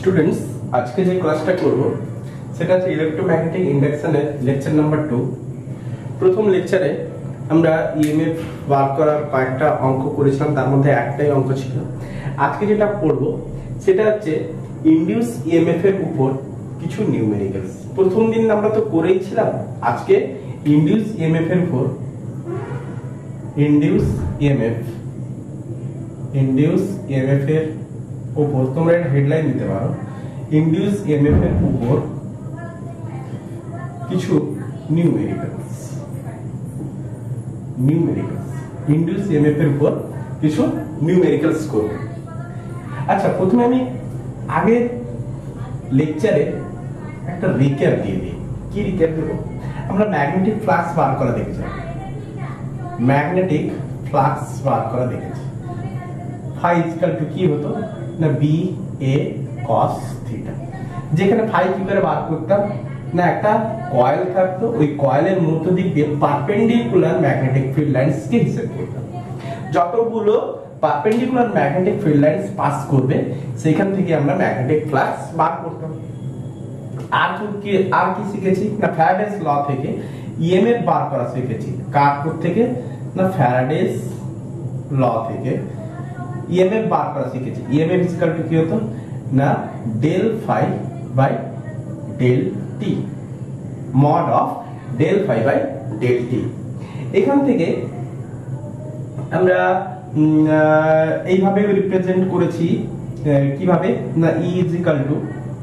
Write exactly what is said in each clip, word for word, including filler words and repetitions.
Students আজকে যে ক্লাসটা করব সেটা হচ্ছে ইলেকট্রোম্যাগনেটিক ইন্ডাকশনের লেকচার নাম্বার টু। প্রথম লেকচারে আমরা ইএমএফ বার করার কয়েকটা অঙ্ক করেছিলাম, তার মধ্যে একটাই অঙ্ক ছিল। আজকে যেটা পড়ব সেটা হচ্ছে ইনডিউস ইএমএফ এর উপর কিছু নিউমেরিক্যালস। প্রথম দিন আমরা তো করেই ছিলাম, আজকে ইনডিউস ইএমএফ এর উপর ইনডিউস ইএমএফ ইনডিউস ইএমএফ এর উপর তোমরা একটা হেডলাইন দিতে পারো, ইনডিউস ইএমএফ এর উপর কিছু নিউমেরিক্যালস। নিউমেরিক্যালস ইনডিউস ইএমএফ এর উপর কিছু নিউমেরিক্যালস করব। আচ্ছা, প্রথমে আমি আগে লেকচারে একটা রিক্যাপ দিয়ে দিই। কি রিক্যাপ দেব? আমরা ম্যাগনেটিক ফ্লাক্স বার করা দেখেছি, ম্যাগনেটিক ফ্লাক্স বার করা দেখেছি। ফাই ইকুয়াল টু কি হতো না বি এ কস থিটা, যেখানে ফাই কি করে বার করতাম না, একটা কয়েল থাকতো, ওই কয়েলের মধ্য দিক দিয়ে পারপেন্ডিকুলার ম্যাগনেটিক ফিল্ড লাইনস কে হিসাব করতাম। যতগুলো perpendicular magnetic field lines pass করবে সেখান থেকে আমরা ম্যাগনেটিক ফ্লাক্স বার করতাম। আর কি আর কি শিখেছি না, ফ্যারাডেস ল থেকে ইএমএফ বার করা শিখেছি। কার থেকে না, ফ্যারাডেস ল থেকে ইএমএফ বার করা শিখেছি। ইএমএফ ইকুয়াল টু কি হতো না, del phi by del T, mod of del phi by del T. এখান থেকে আমরা এইভাবে রিপ্রেজেন্ট করেছি। কিভাবে না, ই ইজ ইকুয়াল টু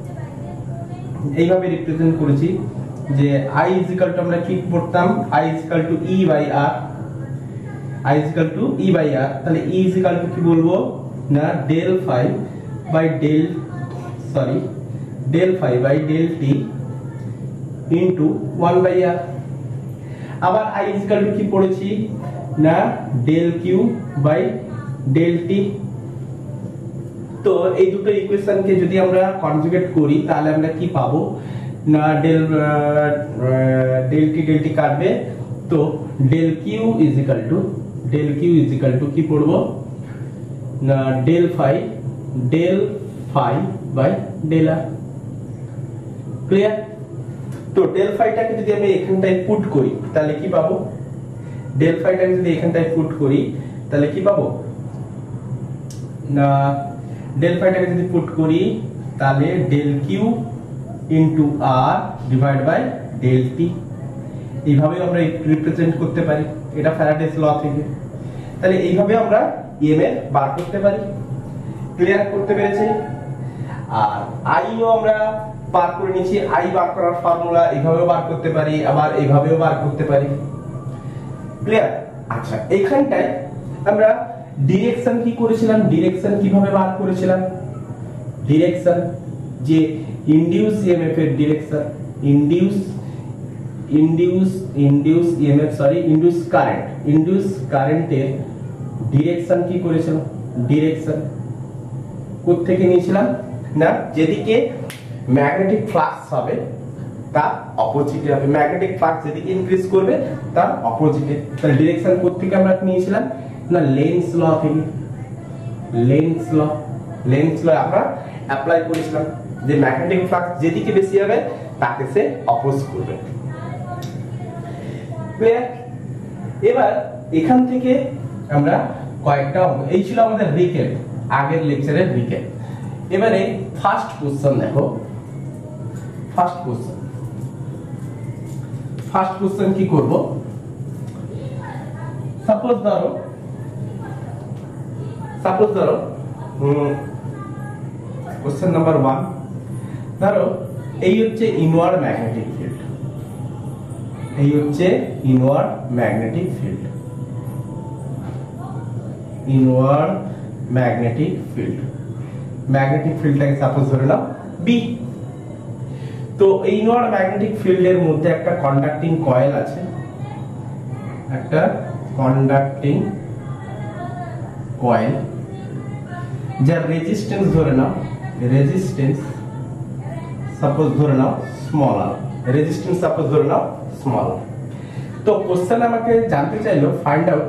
এইভাবে রিপ্রেজেন্ট করেছি যে আই ইজ ইকুয়াল টু আমরা কি পড়তাম, I is equal to E by R, I is equal to E by R. তাহলে ই ইজ ইকুয়াল টু কি বলবো না, del phi by del sorry del phi by del T into one by R. আবার I is equal to কি পড়েছি না, del Q by del T. তো এই দুটো ইকুয়েশনকে যদি আমরা কনজুগেট করি তাহলে আমরা কি পাবো না, del del T del T কাটবে, তো del Q is equal to del Q is equal to কি পড়বো না, del phi del phi by del R. Clear? তো ডেল ফাইটাকে যদি আমি এখানটায় পুট করি তাহলে কি পাবো, ডেল ফাইটাকে যদি এখানটায় পুট করি তাহলে কি পাবো না, ডেল ফাইটাকে যদি পুট করি তাহলে del Q into R divide by del T. এইভাবে আমরা রিপ্রেজেন্ট করতে পারি, এটা ফ্যারাডেস ল থেকে। তাহলে এইভাবে আমরা ইএমএফ বার করতে পারি। ক্লিয়ার করতে পেরেছি? আর আইও আমরা বার করে নিয়েছি। আই বার করার ফর্মুলা এইভাবেও বার করতে পারি, আবার এইভাবেও বার করতে পারি। ক্লিয়ার? আচ্ছা, এইখানটায় আমরা ডিরেকশন কি করেছিলাম, ডিরেকশন কিভাবে বার করেছিলাম, ডিরেকশন যে ইনডিউস ইএমএফ এর direction, induce induce induce EMF sorry induce current, induce কারেন্টের ডিরেকশন কি করেছিলাম, ডিরেকশন কোথা থেকে নিয়েছিলাম না, যেদিকে ম্যাগনেটিক ফ্লাক্স হবে তার অপোজিটে হবে, ম্যাগনেটিক ফ্লাক্স যেদিকে ইনক্রিজ করবে তার অপোজিটে। তাহলে ডিরেকশন কোথা থেকে আমরা নিয়েছিলাম না, লেন্স ল থেকে। লেন্স ল লেন্স ল আমরা অ্যাপ্লাই করেছিলাম যে ম্যাগনেটিক ফ্লাক্স যেদিকে বেশি হবে তাকে সে অপোজ করবে। ক্লিয়ার? এবার এখান থেকে আমরা কয়েকটা, এই ছিল আমাদের রিক্যাপ, আগের লেকচারের রিক্যাপ। এবারে ফার্স্ট কোশ্চেন দেখো, ফার্স্ট কোশ্চেন ফার্স্ট কোশ্চেন কি করব, সাপোজ ধরো সাপোজ ধরো কোশ্চেন নাম্বার ওয়ান, ধরো এই হচ্ছে ইনওয়ার্ড ম্যাগনেটিক ফিল্ড, এই হচ্ছে inward magnetic field, inward magnetic field. Magnetic ফিল্ডটাকে সাপোজ ধরে নাও বি। তো এই ইনওয়ার্ড ম্যাগনেটিক ফিল্ডের মধ্যে একটা কন্ডাক্টিং কয়েল আছে, একটা কন্ডাক্টিং কয়েল, যার রেজিস্ট্যান্স ধরে নাও, রেজিস্ট্যান্স সাপোজ ধরে নাও স্মল আর, রেজিস্ট্যান্স সাপোজ ধরে নাও স্মল আর। তো কোশ্চেন আমাকে জানতে চাইলো find out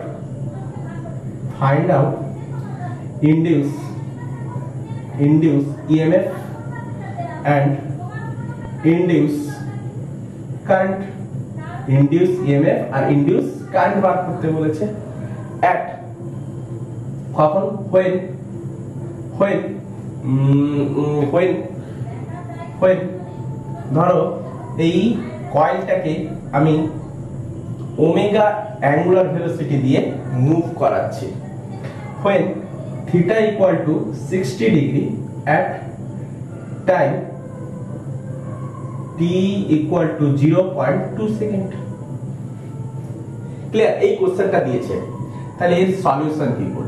find out induce induce E M F and induce current, induce E M F আর induce current বার করতে বলেছে at কখন when when when when ধরো এই কয়েলটাকে আমি ওমেগা অ্যাঙ্গুলার ভেলোসিটি দিয়ে মুভ করাচ্ছি when theta equal to sixty degree at time t equal to zero point two second। Clear? এই কোশ্চেনটা দিয়েছে, তাহলে এর সলিউশন কি করব?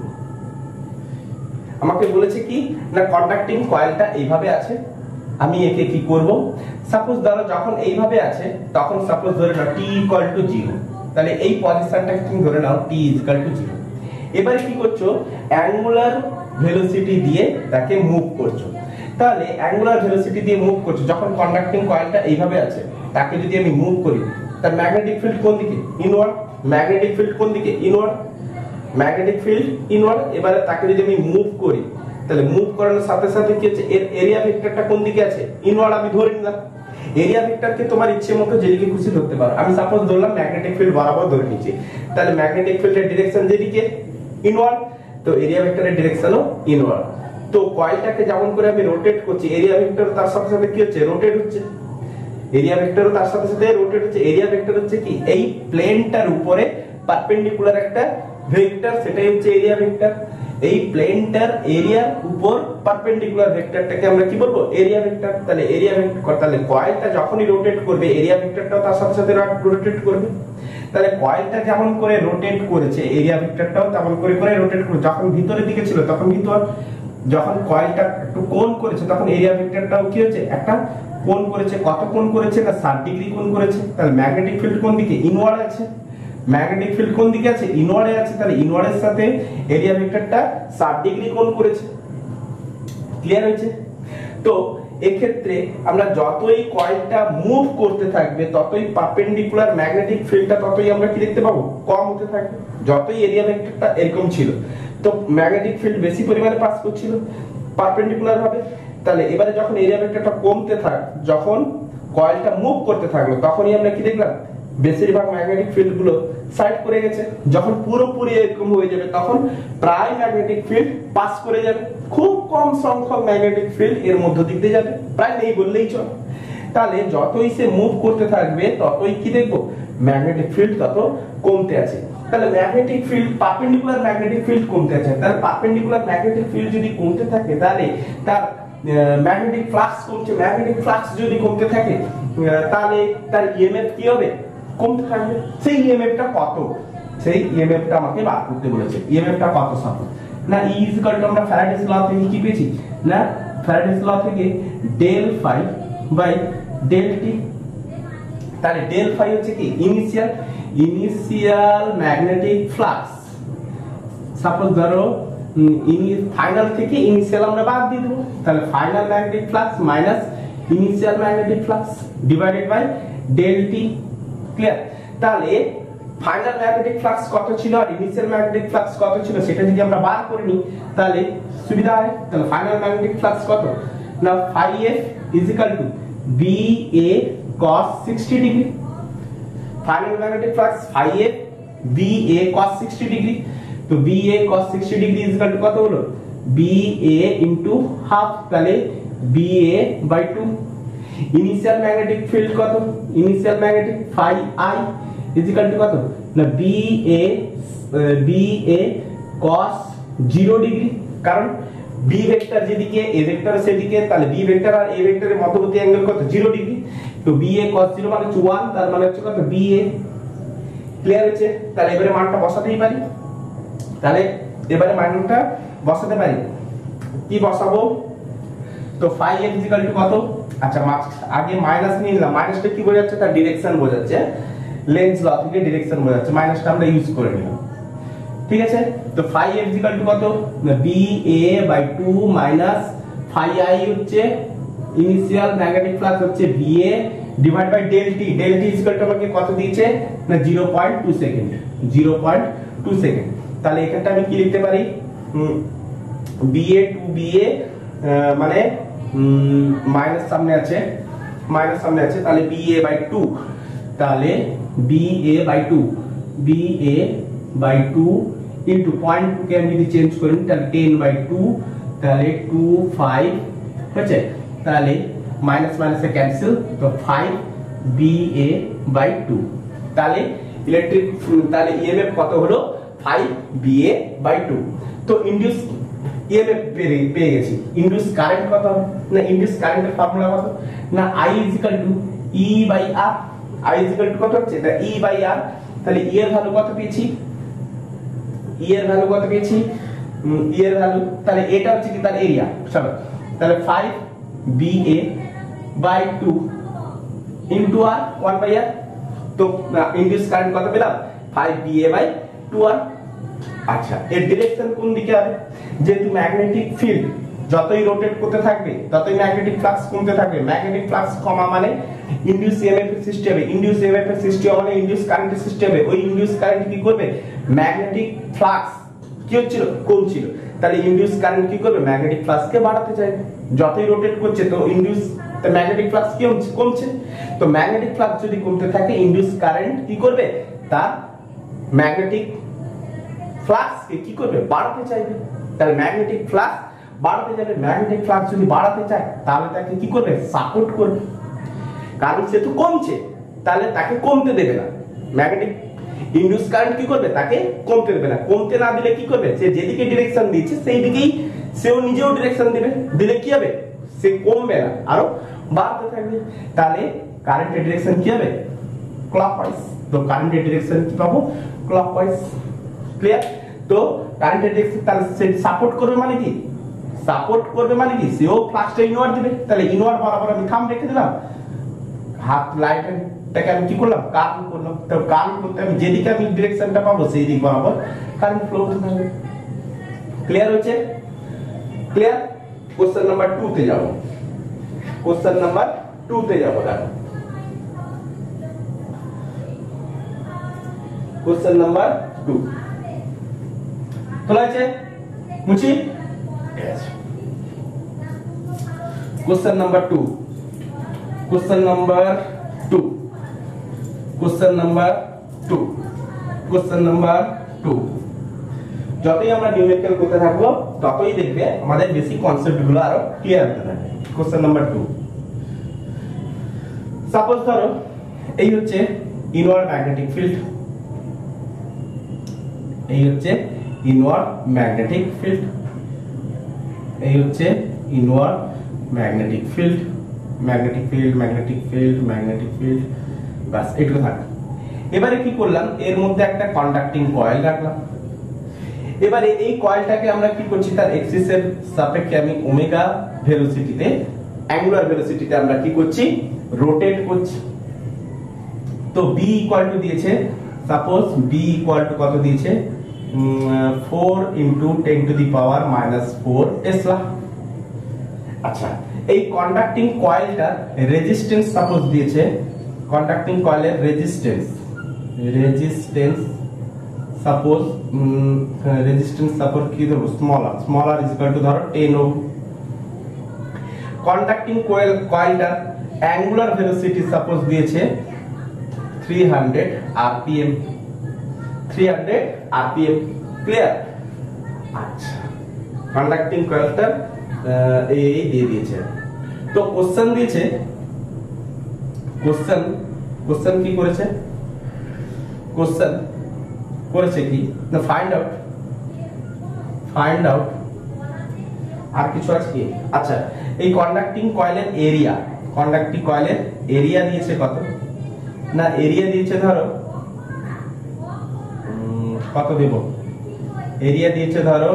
আমাকে বলেছে কি না কন্ডাক্টিং কয়েলটা এইভাবে আছে, আমি একে কি করব, সাপোজ ধরো যখন এইভাবে আছে তখন সাপোজ ধরে নাও t equal to zero, তাহলে এই পজিশনটাকে তুমি ধরে নাও t equal to zero। এবারে কি করছো, অ্যাঙ্গুলার ভেলোসিটি দিয়ে তাকে মুভ করছো। তাহলে অ্যাঙ্গুলার ভেলোসিটি দিয়ে মুভ করছো, যখন কন্ডাক্টিং কয়েলটা এইভাবে আছে তাকে যদি আমি মুভ করি, তার ম্যাগনেটিক ফিল্ড কোন দিকে? ইনওয়ার্ড। ম্যাগনেটিক ফিল্ড কোন দিকে? ইনওয়ার্ড। Magnetic field inward. এবারে তাকে যদি আমি মুভ করি, তাহলে মুভ করানোর সাথে সাথে কি হচ্ছে, এর এরিয়া ভেক্টরটা কোন দিকে আছে? ইনওয়ার্ড। আমি ধরে নিলাম এরিয়া ভেক্টরকে তোমার ইচ্ছে মতো যেদিকে খুশি ধরতে পারো। আমি সাপোজ ধরলাম ম্যাগনেটিক ফিল্ড বরাবর ধরে নিচ্ছি, তাহলে ম্যাগনেটিক ফিল্ডের ডিরেকশন যেদিকে ইনওয়ার্ড, তো এরিয়া ভেক্টরের ডিরেকশনও ইনওয়ার্ড। তো কয়েলটাকে যেমন করে আমি রোটেট করছি, এরিয়া ভেক্টর তার সাথে সাথে কি হচ্ছে, রোটেট হচ্ছে। এরিয়া ভেক্টরও তার সাথে সাথে রোটেট হচ্ছে। এরিয়া ভেক্টর হচ্ছে কি, এই প্লেনটার উপরে পারপেন্ডিকুলার একটা ভেক্টর, সেটাই হচ্ছে এরিয়া ভেক্টর। এই প্লেনটার এরিয়ার উপর পারপেন্ডিকুলার ভেক্টরটাকে আমরা কি বলবো, এরিয়া ভেক্টর। তাহলে এরিয়া ভেক্টর, তাহলে কয়েলটা যখনই রোটেট করবে এরিয়া ভেক্টরটাও তার সাথে সাথে রোটেট করবে। তাহলে কয়েলটা যেমন করে রোটেট করেছে, এরিয়া ভেক্টরটাও তেমন করে করে রোটেট করে। যখন ভিতরের দিকে ছিল তখন ভিতর, যখন কয়েলটা একটু কোণ করেছে তখন এরিয়া ভেক্টরটাও কি হচ্ছে, একটা কোণ করেছে। কত কোণ করেছে না, ষাট ডিগ্রি কোণ করেছে। তাহলে ম্যাগনেটিক ফিল্ড কোন দিকে? ইনওয়ার্ড আছে। ম্যাগনেটিক ফিল্ড কোন দিকে আছে? ইনওয়ার্ডে আছে। তাহলে ইনওয়ার্ডের সাথে এরিয়া ভেক্টরটা ষাট ডিগ্রি কোণ করেছে। ক্লিয়ার হয়েছে? তো এক্ষেত্রে আমরা যতই কয়েলটা মুভ করতে থাকবে ততই পারপেন্ডিকুলার ম্যাগনেটিক ফিল্ডটা ততই আমরা কি দেখতে পাবো, কম হতে থাকবে। যতই এরিয়া ভেক্টরটা এরকম ছিল, তো ম্যাগনেটিক ফিল্ড বেশি পরিমাণে পাস করছিল পারপেন্ডিকুলার ভাবে। তাহলে এবারে যখন এরিয়া ভেক্টরটা কমতে থাক, যখন কয়েলটা মুভ করতে থাকলো, তখনই আমরা কি দেখলাম, বেশিরভাগ ম্যাগনেটিক ফিল্ড গুলো সাইড করে গেছে। যখন পুরোপুরি এরকম হয়ে যাবে তখন প্রায় ম্যাগনেটিক ফিল্ড পাস করে যাবে, খুব কম সংখ্যক ম্যাগনেটিক ফিল্ড এর মধ্য দিক দিয়ে যাবে, প্রায় নেই বললেই চলে। তাহলে যতই সে মুভ করতে থাকবে ততই কি দেখবো, ম্যাগনেটিক ফিল্ড তত কমতে আছে। তাহলে magnetic field, perpendicular magnetic field কমতে আছে। তাহলে পারপেন্ডিকুলার ম্যাগনেটিক ফিল্ড যদি কমতে থাকে, তাহলে তার ম্যাগনেটিক ফ্লাক্স কমছে। ম্যাগনেটিক ফ্লাক্স যদি কমতে থাকে, তাহলে তার ইএমএফ কি হবে, কমতে থাকবে। সেই ইএমএফটা কত, সেই ইএমএফটা আমাকে বার করতে বলেছে। ইএমএফটা কত সাপোজ না, ই ইজ ইকুয়াল টু আমরা ফ্যারাডেস ল থেকে কি পেয়েছি না, ফ্যারাডেস ল থেকে del phi by del T. তাহলে ডেল ফাই হচ্ছে কি, initial initial magnetic flux. Suppose ধরো ফাইনাল থেকে ইনিশিয়াল আমরা বাদ দিয়ে দেবো, তাহলে final magnetic flux minus initial magnetic flux divided by del T. Clear? তাহলে ফাইনাল ম্যাগনেটিক ফ্লাক্স কত ছিল আর ইনিশিয়াল ম্যাগনেটিক ফ্লাক্স কত ছিল সেটা যদি আমরা বার করে নিই তাহলে সুবিধা হয়। তাহলে ফাইনাল ম্যাগনেটিক ফ্লাক্স কত না, phi F is equal to B A cos sixty degree. Final magnetic flux phi F B A cos sixty degree. তো B A cos sixty degree is equal to কত হলো, B A into half, তাহলে B A by two. Initial magnetic field কত, initial magnetic phi I is equal to কত না, B A B A cos zero degree. কারণ B vector যেদিকে A vector সেদিকে, তাহলে বি ভেক্টর আর এ ভেক্টরের মধ্যবর্তী অ্যাঙ্গেল কত, জিরো ডিগ্রি। তো বি এ cos জিরো মানে হচ্ছে ওয়ান, তার মানে হচ্ছে কত, বি এ। ক্লিয়ার হচ্ছে? তাহলে এবারে মানটা বসাতেই পারি। তাহলে এবারে মানটা বসাতে পারি, কি বসাবো, তো phi F is equal to কত, আচ্ছা আগে মাইনাস নিয়ে নিলাম। মাইনাসটা কি বোঝাচ্ছে, তার ডিরেকশন বোঝাচ্ছে, লেন্স ল থেকে ডিরেকশন বোঝাচ্ছে। মাইনাসটা আমরা ইউজ করে নিলাম, ঠিক আছে। তো phi F is equal to কত, B A by two minus phi I হচ্ছে ইনিশিয়াল ম্যাগনেটিক ফ্লাক্স হচ্ছে B A divide by del T. Del T is equal to আমাকে কত দিয়েছে না, zero point two second, zero point two second. তাহলে এখানটা আমি কি লিখতে পারি, B A two B A মানে মাইনাস সামনে আছে, মাইনাস সামনে আছে, তাহলে বি এ বাই টু, তাহলে B A by two, B A by two into point two কে আমি যদি চেঞ্জ করি তাহলে টেন বাই টু, তাহলে টু ফাইভ হয়েছে, তাহলে মাইনাস মাইনাসে ক্যান্সেল, তো five B A by two, তাহলে ইলেকট্রিক তাহলে ইএমএফ কত হলো five B A by two. তো ইনডিউস ইএমএফ পেয়ে গেছি, ইনডিউস কারেন্ট কত না, ইনডিউস কারেন্টের ফর্মুলা কত না, I is equal to E by R, I is equal to কত হচ্ছে এটা E by R, তাহলে E এর ভ্যালু কত পেয়েছি, E এর ভ্যালু কত পেয়েছি, E এর ভ্যালু, তাহলে এটা হচ্ছে কি তার এরিয়া, চলো তাহলে five B A by two into R one by R, তো ইনডিউস কারেন্ট কত পেলাম five B A by two R. আচ্ছা এর ডিরেকশন কোন দিকে হবে, যেহেতু ম্যাগনেটিক ফিল্ড যতই রোটেট করতে থাকবে ততই ম্যাগনেটিক ফ্লাক্স কমতে থাকবে, ম্যাগনেটিক ফ্লাক্স কমা মানে ইনডিউস ইএমএফ এর সৃষ্টি হবে, ইনডিউস ইএমএফ এর সৃষ্টি মানে ইনডিউস কারেন্টের সৃষ্টি হবে, ওই ইনডিউস কারেন্ট কি করবে ম্যাগনেটিক ফ্লাক্স কি হচ্ছিল কমছিল, তাহলে ইনডিউস কারেন্ট কি করবে ম্যাগনেটিক ফ্লাক্সকে বাড়াতে চাইবে, যতই রোটেট করছে তো ইনডিউস তো ম্যাগনেটিক ফ্লাক্স কি হচ্ছে কমছে, তো ম্যাগনেটিক ফ্লাক্স যদি কমতে থাকে ইনডিউস কারেন্ট কি করবে তার ম্যাগনেটিক ফ্লাক্স কে কি করবে বাড়াতে চাইবে, তাহলে ম্যাগনেটিক ফ্লাক্স বাড়াতে যাবে, ম্যাগনেটিক ফ্লাক্স যদি বাড়াতে চায় তাহলে তাকে কি করবে সাপোর্ট করবে, কারণ সে তো কমছে তাহলে তাকে কমতে দেবে না, ম্যাগনেটিক ইনডিউস কারেন্ট কি করবে তাকে কমতে দেবে না, কমতে না দিলে কি করবে সে যেদিকে ডিরেকশন দিচ্ছে সেই দিকেই সেও নিজেও ডিরেকশন দিবে, দিলে কি হবে সে কমবে না আরো বাড়তে থাকবে, তাহলে কারেন্টের ডিরেকশন কি হবে ক্লকওয়াইজ, তো কারেন্টের ডিরেকশন কি পাবো ক্লকওয়াইজ, ক্লিয়ার। তো কারেন্টের ডিরেকশন তাহলে সে সাপোর্ট করবে মানে কি, সাপোর্ট করবে মানে কি সেও ফ্লাক্সটা ইনওয়ার্ড দিবে, তাহলে ইনওয়ার্ড বরাবর আমি থাম রেখে দিলাম, হাত লাইটটাকে আমি কি করলাম কার্ল করলাম, তো কার্ল করতে আমি যেদিকে আমি ডিরেকশনটা পাবো সেই দিক বরাবর কারেন্ট ফ্লো হতে থাকবে, ক্লিয়ার হচ্ছে, ক্লিয়ার। কোশ্চেন নাম্বার টু তে যাব, কোশ্চেন নাম্বার টু তে যাব, দেখো কোশ্চেন নাম্বার টু তোলা আছে মুচি, question number two, question number two, question number two, question number two, যতই আমরা নিউমেরিক্যাল করতে থাকবো ততই দেখবে আমাদের বেসিক কনসেপ্ট গুলো আরো ক্লিয়ার হতে থাকবে। কোশ্চেন নাম্বার টু, সাপোজ ধরো এই হচ্ছে ইনওয়ার্ড ম্যাগনেটিক ফিল্ড, এই হচ্ছে ইনওয়ার্ড ম্যাগনেটিক ফিল্ড, এই হচ্ছে inward magnetic field, magnetic field magnetic field magnetic field বাস এটুকু থাক। এবারে কি করলাম এর মধ্যে একটা কন্ডাক্টিং কয়েল রাখলাম, এবারে এই কয়েলটাকে আমরা কি করছি তার এক্সিসের সাপেক্ষে আমি ওমেগা ভেলোসিটিতে অ্যাঙ্গুলার ভেলোসিটিতে আমরা কি করছি রোটেট করছি, তো বি ইকুয়াল টু দিয়েছে সাপোজ বি ইকুয়াল টু কত দিয়েছে four into ten to the power minus four tesla. আচ্ছা এই কন্ডাক্টিং কয়েলটার রেজিস্ট্যান্স সাপোজ দিয়েছে, কন্ডাক্টিং কয়েলের resistance resistance suppose resistance suppose কি দেব small R, small R is equal to ধরো টেন ওহম। কন্ডাক্টিং কয়েল কয়েলটার অ্যাঙ্গুলার ভেলোসিটি সাপোজ দিয়েছে three hundred RPM, three hundred RPM, clear. আচ্ছা কন্ডাক্টিং কয়েলটার এই দিয়ে দিয়েছে, তো কোশ্চেন দিয়েছে, কোশ্চেন কোশ্চেন কি করেছে, কোশ্চেন করেছে কি না ফাইন্ড আউট, ফাইন্ড আউট আর কিছু আছে কি, আচ্ছা এই কন্ডাক্টিং কয়েলের এরিয়া, কন্ডাক্টিং কয়েলের এরিয়া দিয়েছে কত না, এরিয়া দিয়েছে ধরো কত দেব, এরিয়া দিয়েছে ধরো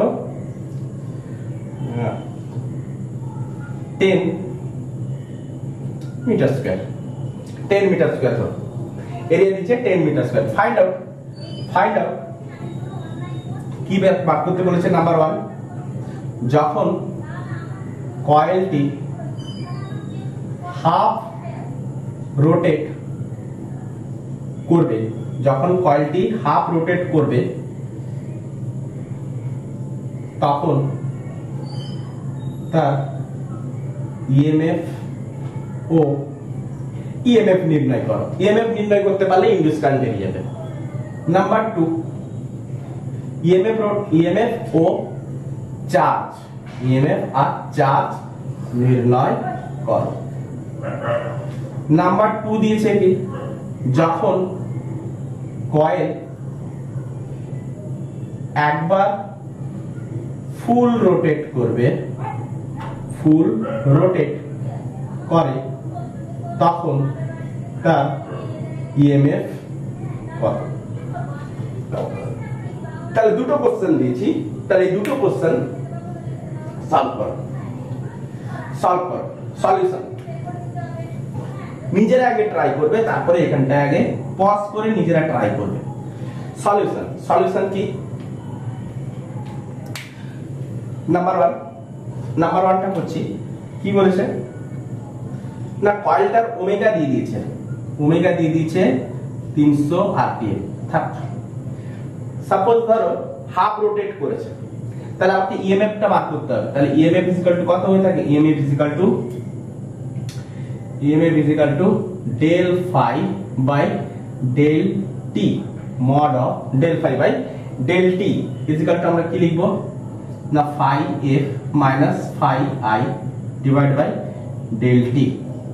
ten metre square, ten metre square ধরো এরিয়া দিয়েছে ten metre square. Find out, find out কি বার করতে বলেছে, নাম্বার ওয়ান যখন কয়েলটি হাফ রোটেট করবে, যখন কয়েলটি হাফ রোটেট করবে তখন তার ইএমএফ ও ইএমএফ নির্ণয় করো। ইএমএফ নির্ণয় করতে পারলে ইনডিউস কারেন্ট বেরিয়ে যাবে। নাম্বার টু, ইএমএফ ইএমএফ ও চার্জ, ইএমএফ আর চার্জ নির্ণয় করো। নাম্বার টু দিয়েছে কি, যখন কয়েল একবার ফুল রোটেট করবে, ফুল রোটেট করে তখন তার ইএমএফ কত। তাহলে দুটো কোশ্চেন দিয়েছি, তাহলে এই দুটো কোশ্চেন সলভ করো, সলভ করো। সলিউশন নিজেরা আগে ট্রাই করবে, তারপরে এখানটা আগে পজ করে নিজেরা ট্রাই করবে। সলিউশন, সলিউশন কি, নাম্বার ওয়ান, নাম্বার ওয়ানটা করছি। কি বলেছে না, কয়েলটার ওমেগা দিয়ে দিয়েছে, ওমেগা দিয়ে দিয়েছে তিনশো আরপিএম। থাক, সাপোজ ধরো হাফ রোটেট করেছে, তাহলে আপনি ইএমএফটা বার করতে হবে। তাহলে ইএমএফ ইজ ইকুয়াল টু কত হয়ে থাকে, EMF is equal to EMF is equal to del phi by del T mod of del phi by del T is equal to আমরা কি লিখবো না, phi F minus phi I divide by del T.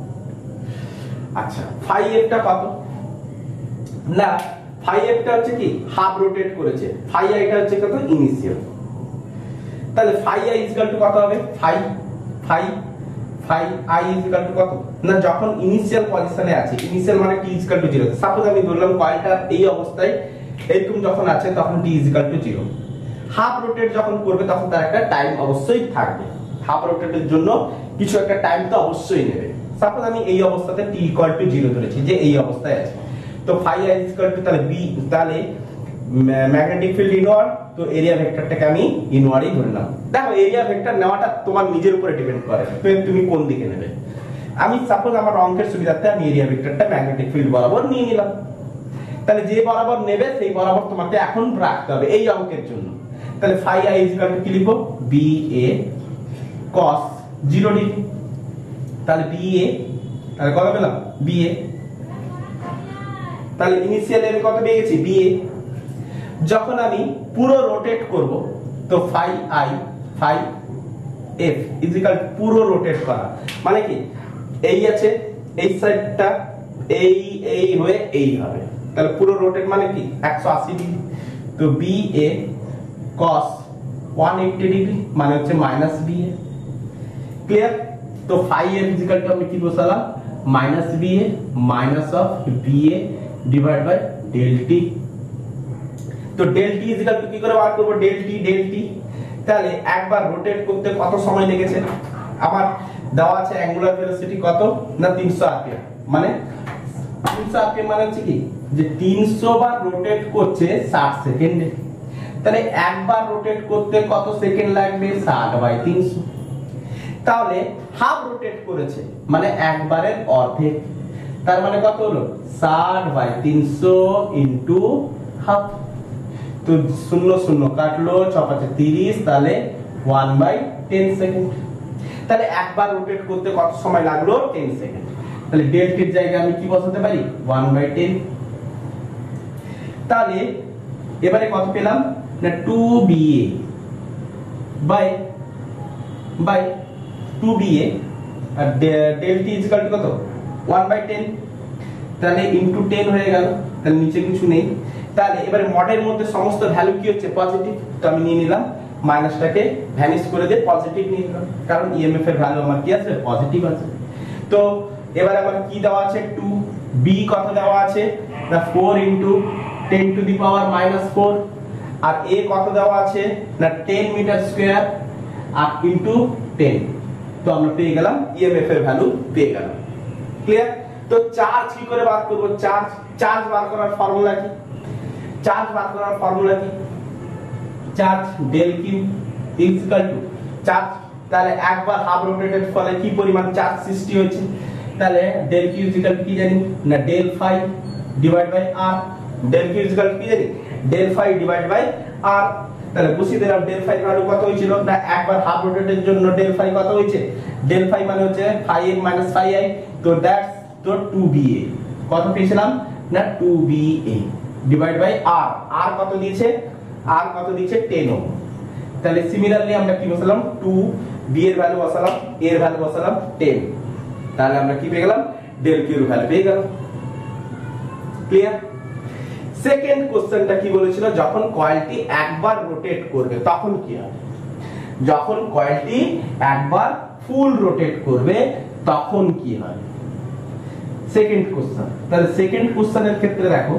আচ্ছা, phi এফটা কত না, phi এফটা হচ্ছে কি হাফ রোটেট করেছে, ফাই আইটা হচ্ছে কত ইনিশিয়াল। তাহলে phi I is equal to কত হবে, phi phi phi I is equal to কত না, যখন ইনিশিয়াল পজিশনে আছে, ইনিশিয়াল মানে T is equal to zero. Suppose আমি ধরলাম কয়েলটা এই অবস্থায় এরকম যখন আছে তখন T is equal to zero. Half rotate যখন করবে তখন তার একটা টাইম অবশ্যই থাকবে, হাফ রোটেটের জন্য কিছু একটা টাইম তো অবশ্যই নেবে। সাপোজ আমি এই অবস্থাতে টি ইকুয়াল টু জিরো ধরেছি, যে এই অবস্থায় আছে, তো phi I is equal to তাহলে বি, তাহলে ম্যাগনেটিক ফিল্ড ইনওয়ার্ড, তো এরিয়া ভেক্টরটাকে আমি ইনওয়ার্ডই ধরলাম। দেখো এরিয়া ভেক্টর নেওয়াটা তোমার নিজের উপরে ডিপেন্ড করে, তুমি কোন দিকে নেবে। আমি সাপোজ আমার অঙ্কের সুবিধার্থে আমি এরিয়া ভেক্টরটা ম্যাগনেটিক ফিল্ড বরাবর নিয়ে নিলাম। তাহলে যে বরাবর নেবে সেই বরাবর তোমাকে এখন রাখতে হবে এই অঙ্কের জন্য। তাহলে phi I is equal to কি লিখবো, B A cos zero degree. তাহলে বি এ, তাহলে কত পেলাম বি এ। তাহলে ইনিশিয়ালি আমি কত পেয়ে গেছি বি এ। যখন আমি পুরো রোটেট করব তো phi I phi F is equal পুরো রোটেট করা মানে কি, এই আছে এই সাইডটা এই এই হয়ে এই হবে, তাহলে পুরো রোটেট মানে কি একশো আশি ডিগ্রি। তো বি এ cos একশো আশি ডিগ্রি মানে হচ্ছে মাইনাস বি এ। ক্লিয়ার? তো phi F is equal to আমি কি বসালাম, minus B A minus of B A divide by del T. তো del T is equal to কি করে বার করব, ডেল টি ডেল টি। তাহলে একবার রোটেট করতে কত সময় লেগেছে, আবার দেওয়া আছে অ্যাঙ্গুলার ভেলোসিটি কত না তিনশো আরপিএম, মানে তিনশো আরপিএম মানে হচ্ছে কি যে তিনশো বার রোটেট করছে ষাট সেকেন্ডে। তাহলে একবার রোটেট করতে কত সেকেন্ড লাগবে, ষাট বাই তিনশো। তাহলে হাফ রোটেট করেছে মানে একবারের অর্ধেক, তার মানে কত হলো ষাট বাই তিনশো ইন্টু হাফ। তো শূন্য শূন্য কাটলো, চপাচে তিরিশ, তাহলে ওয়ান বাই টেন সেকেন্ড। তাহলে একবার রোটেট করতে কত সময় লাগলো, টেন সেকেন্ড। তাহলে ডেল টির জায়গায় আমি কি বসাতে পারি, ওয়ান বাই টেন। তাহলে এবারে কত পেলাম না, two B A by by two B A, আর del T is equal to কত ওয়ান বাই টেন। তাহলে ইনটু টেন হয়ে গেল, তাহলে নিচে কিছু নেই। তাহলে এবারে মডের মধ্যে সমস্ত ভ্যালু কি হচ্ছে পজিটিভ, তো আমি নিয়ে নিলাম মাইনাসটাকে ভ্যানিশ করে দিয়ে পজিটিভ নিয়ে নিলাম, কারণ ইএমএফ এর ভ্যালু আমার কি আছে পজিটিভ আছে। তো এবারে আমার কি দেওয়া আছে, টু বি কত দেওয়া আছে না four into ten to the power minus four, আর এ কত দেওয়া আছে না টেন মিটার স্কয়ার আর ইনটু টেন। তো আমরা পেয়ে গেলাম ইএমএফ এর ভ্যালু পেয়ে গেলাম। ক্লিয়ার? তো চার্জ কি করে বার করব, চার্জ চার্জ বার করার ফর্মুলা কি, চার্জ বার করার ফর্মুলা কি, charge del Q is equal to charge. তাহলে একবার হাফ রোটেটের ফলে কি পরিমাণ চার্জ সৃষ্টি হয়েছে, তাহলে del Q is equal to কি জানি না del phi divide by R. Del Q is equal to কি জানি del phi divide by R. তাহলে বসিয়ে দিলাম ডেল ফাই ভ্যালু কত হয়েছিল না, একবার হাফ রোটেটের জন্য ডেল ফাই কত হয়েছে ডেল ফাই মানে হচ্ছে phi F minus phi I, তো দ্যাটস তো টু বি এ। কত পেয়েছিলাম না two B A divide by R. আর কত দিয়েছে, আর কত দিয়েছে টেন ওহম। তাহলে সিমিলারলি আমরা কি বসালাম, টু বি এর ভ্যালু বসালাম, এ এর ভ্যালু বসালাম টেন। তাহলে আমরা কি পেয়ে গেলাম, ডেল কিউ এর ভ্যালু পেয়ে গেলাম। ক্লিয়ার? সেকেন্ড কোশ্চেনটা কি বলেছিল, যখন কয়েলটি একবার রোটেট করবে তখন কি হবে? যখন কয়েলটি একবার ফুল রোটেট করবে তখন কি হবে? Second question. তাহলে সেকেন্ড কোশ্চেনের ক্ষেত্রে দেখো,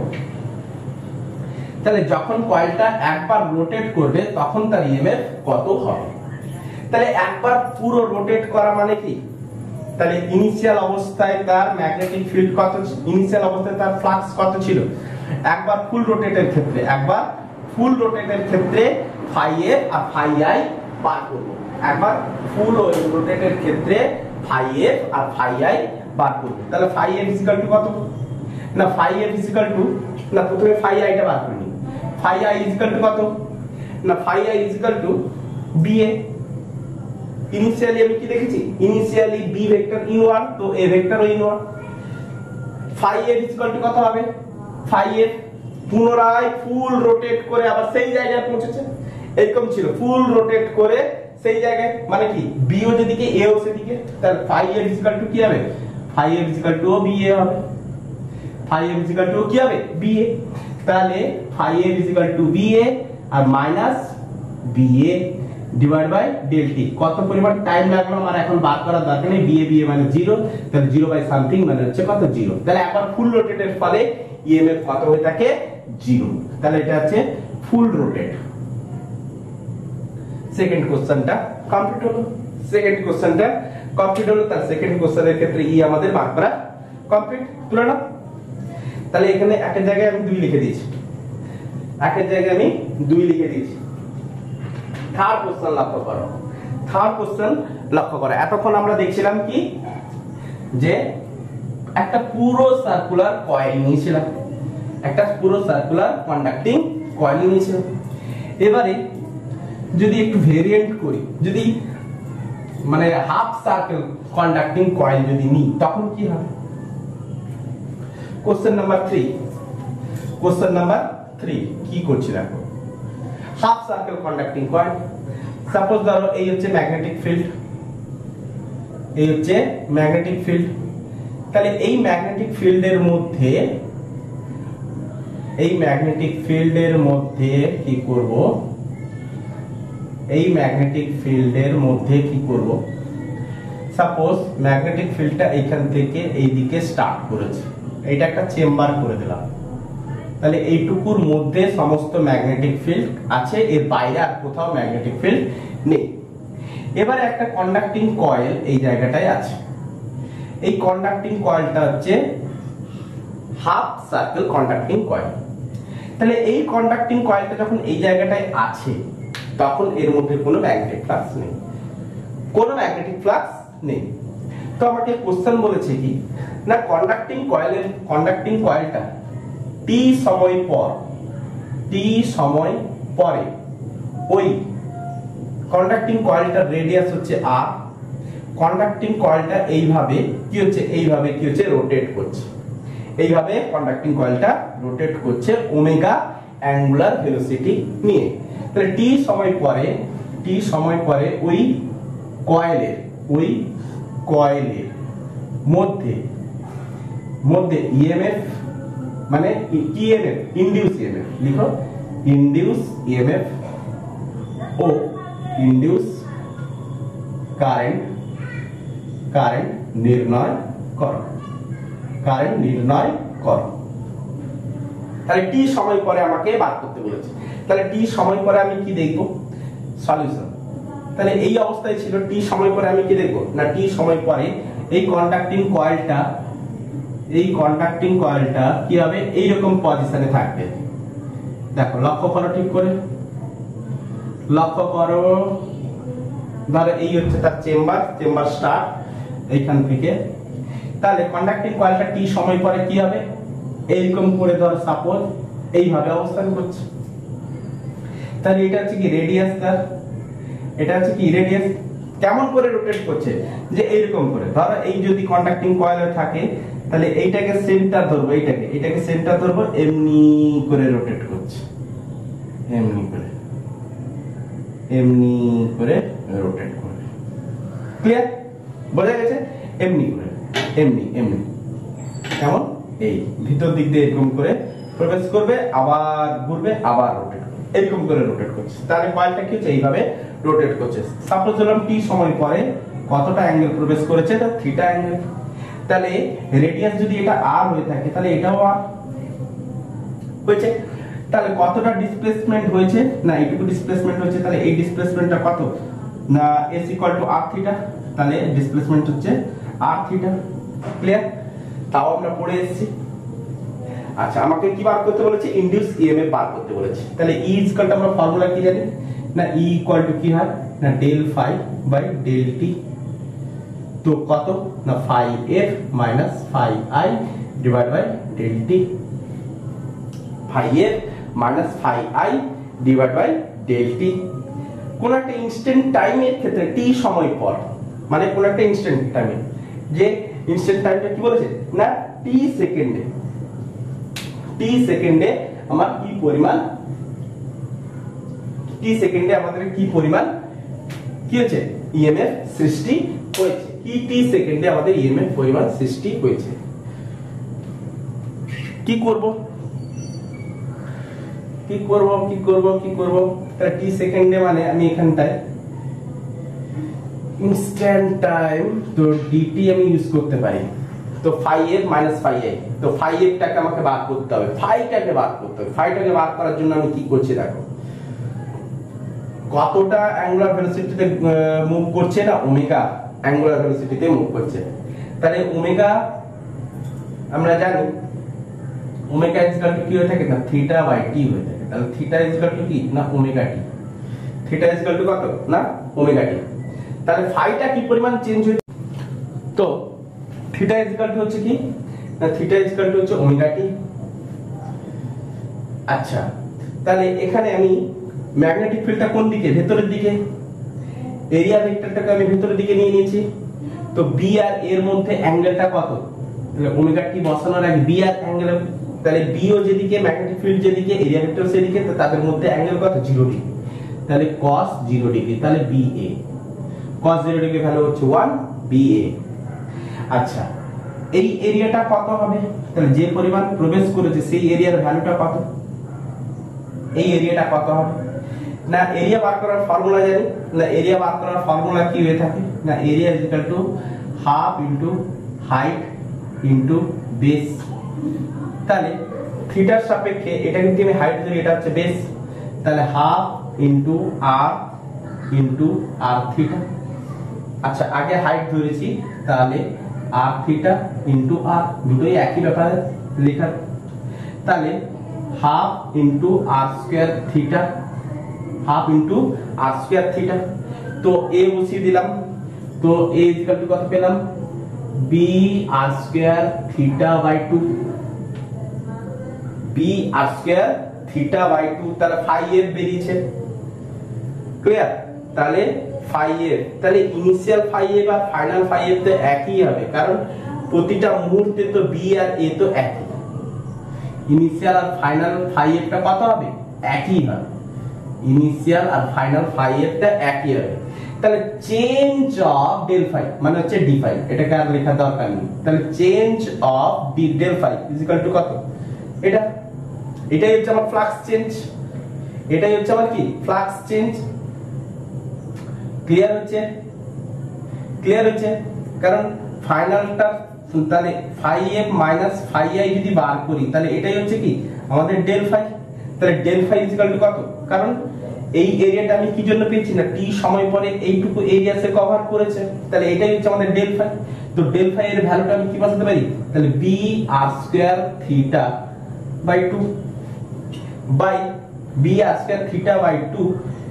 তাহলে যখন কয়েলটা একবার রোটেট করবে তখন তার ইএমএফ কত হবে? তাহলে একবার পুরো রোটেট করা মানে কি, তাহলে ইনিশিয়াল অবস্থায় তার ম্যাগনেটিক ফিল্ড কত, ইনিশিয়াল অবস্থায় তার ফ্লাক্স কত ছিল? একবার ফুল রোটেটের ক্ষেত্রে, একবার ফুল রোটেটের ক্ষেত্রে ফাই এফ আর ফাই আই বার করব। একবার ফুল রোটেটের ক্ষেত্রে ফাই এফ আর ফাই আই বার করব। তাহলে ফাই এফ ইকুয়াল টু কত না, ফাই এফ ইকুয়াল টু না, প্রথমে ফাই আইটা বার করি। ফাই আই ইকুয়াল টু কত না, phi I equal to B A. Initially আমি কি দেখেছি, ইনিশিয়ালি বি ভেক্টর ইনওয়ার্ড, তো A vector inward. Phi F equal to কত হবে, ফাই এফ পুনরায় ফুল রোটেট করে আবার সেই জায়গায় পৌঁছেছে, এরকম ছিল ফুল রোটেট করে সেই জায়গায়, মানে কি বিও যেদিকে এও সেদিকে, তাহলে ফাই এফ ইকুয়াল টু কি হবে, phi F equal to B A হবে। ফাই এফ ইকুয়াল টু কি হবে, বি এ। তাহলে phi F equal to B A আর minus B A divide by del T. কত পরিমাণ টাইম লাগলো আমার এখন বার করার দরকার নেই, বি এ বি এ মানে জিরো, তাহলে জিরো বাই সামথিং মানে হচ্ছে কত, জিরো। তাহলে একবার ফুল রোটেটের ফলে ইএমএফ কত হয়ে থাকে, জিরো। তাহলে এটা হচ্ছে ফুল রোটেট। সেকেন্ড কোশ্চেনটা কমপ্লিট হলো, সেকেন্ড কোশ্চেনটা কমপ্লিট হলো। তার সেকেন্ড কোশ্চেনের ক্ষেত্রে ই আমাদের বার করা কমপ্লিট, তুলে নাও। তাহলে এখানে একটা জায়গায় আমি দুই লিখে দিয়েছি, একটা জায়গায় আমি দুই লিখে দিয়েছি। থার্ড কোশ্চেন লক্ষ্য করো, থার্ড কোশ্চেন লক্ষ্য করো। এতক্ষণ আমরা দেখছিলাম কি, যে একটা পুরো সার্কুলার কয়েল নিয়েছিলাম, একটা পুরো সার্কুলার কন্ডাক্টিং কয়েল নিয়েছিলাম। এবারে যদি একটু ভেরিয়েন্ট করি, যদি মানে হাফ সার্কেল কন্ডাক্টিং কয়েল যদি নিই তখন কি হবে? Question number three, question number three কি করছি দেখো, half circle conducting coil. Suppose ধরো এই হচ্ছে ম্যাগনেটিক ফিল্ড, এই হচ্ছে ম্যাগনেটিক ফিল্ড। তাহলে এই ম্যাগনেটিক ফিল্ডের মধ্যে, এই ম্যাগনেটিক ফিল্ডের মধ্যে কি করব, এই ম্যাগনেটিক ফিল্ডের মধ্যে কি করব, সাপোজ ম্যাগনেটিক ফিল্ডটা এইখান থেকে এই দিকে স্টার্ট করেছে, এইটা একটা চেম্বার করে দিলাম। তাহলে এইটুকুর মধ্যে সমস্ত ম্যাগনেটিক ফিল্ড আছে, এর বাইরে আর কোথাও ম্যাগনেটিক ফিল্ড নেই। এবারে একটা কন্ডাক্টিং কয়েল এই জায়গাটায় আছে, এই কন্ডাক্টিং কয়েলটা হচ্ছে হাফ সার্কেল কন্ডাক্টিং কয়েল। তাহলে এই কন্ডাক্টিং কয়েলটা যখন এই জায়গাটায় আছে তখন এর মধ্যে কোনো ম্যাগনেটিক ফ্লাক্স নেই, কোনো ম্যাগনেটিক ফ্লাক্স নেই। তো আমাকে কোশ্চেন বলেছে কি না, কন্ডাক্টিং কয়েলের কন্ডাক্টিং কয়েলটা টি সময় পর, টি সময় পরে ওই কন্ডাক্টিং কয়েলটার রেডিয়াস হচ্ছে আর, কন্ডাক্টিং কয়েলটা এইভাবে কি হচ্ছে, এইভাবে কি হচ্ছে রোটেট করছে, এইভাবে কন্ডাক্টিং কয়েলটা রোটেট করছে ওমেগা অ্যাঙ্গুলার ভেলোসিটি নিয়ে। তাহলে টি সময় পরে, টি সময় পরে ওই কয়েলের, ওই কয়েলের মধ্যে মধ্যে ইএমএফ মানে ইএমএফ, ইনডিউস ইএমএফ লিখো, ইনডিউস ইএমএফ ও ইনডিউস কারেন্ট, কারেন্ট নির্ণয় করো, কারেন্ট নির্ণয় করো। তাহলে টি সময় পরে আমাকে বার করতে বলেছে। তাহলে টি সময় পরে আমি কি দেখব, সলিউশন। তাহলে এই অবস্থায় ছিল, টি সময় পরে আমি কি দেখব না, টি সময় পরে এই কন্ডাক্টিং কয়েলটা, এই কন্ডাক্টিং কয়েলটা কি হবে, এইরকম পজিশনে থাকবে। দেখো লক্ষ্য করো ঠিক করে, লক্ষ্য করো। ধরো এই হচ্ছে তার চেম্বার, চেম্বার স্টার্ট এইখান থেকে। তাহলে কন্ডাক্টিং কয়েলটা টি সময় পরে কি হবে, এইরকম করে ধর সাপোজ এইভাবে অবস্থান করছে। তাহলে এটা হচ্ছে কি রেডিয়াস, তার এটা হচ্ছে কি রেডিয়াস। কেমন করে রোটেট করছে, যে এইরকম করে। ধরো এই যদি কন্ডাক্টিং কয়েল থাকে তাহলে এইটাকে সেন্টার ধরবো, এইটাকে এটাকে সেন্টার ধরবো, এমনি করে রোটেট করছে, এমনি করে এমনি করে রোটেট করবে। ক্লিয়ার? বোঝা গেছে? এমনি করে, এমনি এমনি কেমন এই ভিতর দিক দিয়ে এরকম করে প্রবেশ করবে, আবার ঘুরবে, আবার রোটেট করবে, এরকম করে রোটেট করছে। তাহলে কয়েলটা কি হচ্ছে, এইভাবে রোটেট করছে। সাপোজ ধরলাম টি সময় পরে কতটা অ্যাঙ্গেল প্রবেশ করেছে, এটা থিটা অ্যাঙ্গেল। তাহলে রেডিয়াস যদি এটা আর হয়ে থাকে তাহলে এটাও আর হয়েছে। তাহলে কতটা ডিসপ্লেসমেন্ট হয়েছে, না এইটুকু ডিসপ্লেসমেন্ট হয়েছে। তাহলে এই ডিসপ্লেসমেন্টটা কত, না s equal to r theta. তাহলে ডিসপ্লেসমেন্ট হচ্ছে r থিটা। ক্লিয়ার? তাও আমরা পড়ে এসেছি। আচ্ছা, আমাকে কি বার করতে বলেছে, ইনডিউস ইএমএফ বার করতে বলেছে। তাহলে E ইকুয়াল টু আমরা ফর্মুলা কি জানি, না E ইকুয়াল টু কি হয়, না del phi by del T. তো কত, না phi F minus phi I divide by del T. Phi F minus phi I divide by del T. কোন একটা ইনস্ট্যান্ট টাইমের ক্ষেত্রে টি সময় পর, মানে কোন একটা ইনস্ট্যান্ট টাইমে, যে ইনস্ট্যান্ট টাইমটা কি বলেছে, না টি সেকেন্ডে, টি সেকেন্ডে আমার কি পরিমাণ, টি সেকেন্ডে আমাদের কি পরিমাণ কি হয়েছে, ইএমএফ সৃষ্টি হয়েছে। কি টি সেকেন্ডে আমাদের ইএমএফ পরিমাণ সৃষ্টি হয়েছে। কি করব কি করব কি করব কি করব তাহলে টি সেকেন্ডে মানে আমি এখানটায় ইনস্ট্যান্ট টাইম, তো ডিটি আমি ইউজ করতে পারি। তো phi F minus phi I, তো ফাই এফটাকে আমাকে বার করতে হবে, ফাইটাকে বার করতে হবে। ফাইটাকে বার করার জন্য আমি কি করছি দেখো, কতটা অ্যাঙ্গুলার ভেলোসিটিতে মুভ করছে, না ওমেগা অ্যাঙ্গুলার ভেলোসিটিতে মুভ করছে। তাহলে ওমেগা আমরা জানি ওমেগা ইজ ইকুয়াল টু কি হয়ে থাকে, না থিটা বাই টি হয়ে থাকে। তাহলে থিটা ইজ ইকুয়াল টু কি, না omega T. Theta is equal to কত, না ওমেগা টি। তাহলে ফাইটা কি পরিমাণ চেঞ্জ হচ্ছে, তো থিটা ইজ ইকুয়াল টু হচ্ছে কি, না থিটা ইজ ইকুয়াল টু হচ্ছে ওমেগা টি। আচ্ছা, তাহলে এখানে আমি ম্যাগনেটিক ফিল্ডটা কোন দিকে, ভেতরের দিকে, এরিয়া ভেক্টরটাকে আমি ভেতরের দিকে নিয়ে নিয়েছি। তো বি আর এর মধ্যে অ্যাঙ্গেলটা কত, তাহলে ওমেগা টি বসানোর আগে বি আর অ্যাঙ্গেল, তাহলে বি ও যেদিকে, ম্যাগনেটিক ফিল্ড যেদিকে, এরিয়া ভেক্টর সেদিকে, তো তাদের মধ্যে অ্যাঙ্গেল কত, জিরো ডিগ্রি। তাহলে cos জিরো ডিগ্রি, তাহলে B A, cos zero degree value হচ্ছে ওয়ান, বি এ। আচ্ছা, এই এরিয়াটা কত হবে, তাহলে যে পরিমাণ প্রবেশ করেছে সেই এরিয়ার ভ্যালুটা কত, এই এরিয়াটা কত হবে, না এরিয়া বার করার ফর্মুলা জানি, না এরিয়া বার করার ফর্মুলা কি হয়ে থাকে, না area is equal to half into height into base. তাহলে থিটার সাপেক্ষে এটা কিন্তু আমি হাইট ধরি, এটা হচ্ছে বেস, তাহলে half into R into R theta. আচ্ছা, আগে হাইট ধরেছি, তাহলে আর থিটা ইনটু আর, দুটোই একই ব্যাপারে লেখার। তাহলে half into R square theta, half into R square theta. তো এ বসিয়ে দিলাম, তো এ ইকুয়াল টু কত পেলাম, B R square theta by two, B R square theta by two. তাহলে ফাই এফ বেরিয়েছে। ক্লিয়ার? তাহলে ফাই এফ, তাহলে ইনিশিয়াল ফাই এফ আর ফাইনাল ফাই এফ তো একই হবে, কারণ প্রতিটা মুহূর্তে তো বি আর এ তো একই। ইনিশিয়াল আর ফাইনাল ফাই এফটা কত হবে, একই হবে। ইনিশিয়াল আর ফাইনাল ফাই এফটা একই হবে। তাহলে চেঞ্জ অফ ডেল ফাই মানে হচ্ছে ডি ফাই, এটাকে আর লেখা দরকার নেই। তাহলে change of D del phi is equal to কত, এটা এটাই হচ্ছে আমার ফ্লাক্স চেঞ্জ, এটাই হচ্ছে আমার কি ফ্লাক্স চেঞ্জ। ক্লিয়ার হচ্ছে? ক্লিয়ার হচ্ছে? কারণ ফাইনালটা তাহলে phi F minus phi I যদি বার করি তাহলে এটাই হচ্ছে কি আমাদের ডেল ফাই। তাহলে del phi is equal to কত, কারণ এই এরিয়াটা আমি কি জন্য পেয়েছি, না টি সময় পরে এইটুকু এরিয়া সে কভার করেছে, তাহলে এটাই হচ্ছে আমাদের ডেল ফাই। তো ডেল ফাই এর ভ্যালুটা আমি কি বসাতে পারি, তাহলে B R square theta by two by B R square theta by two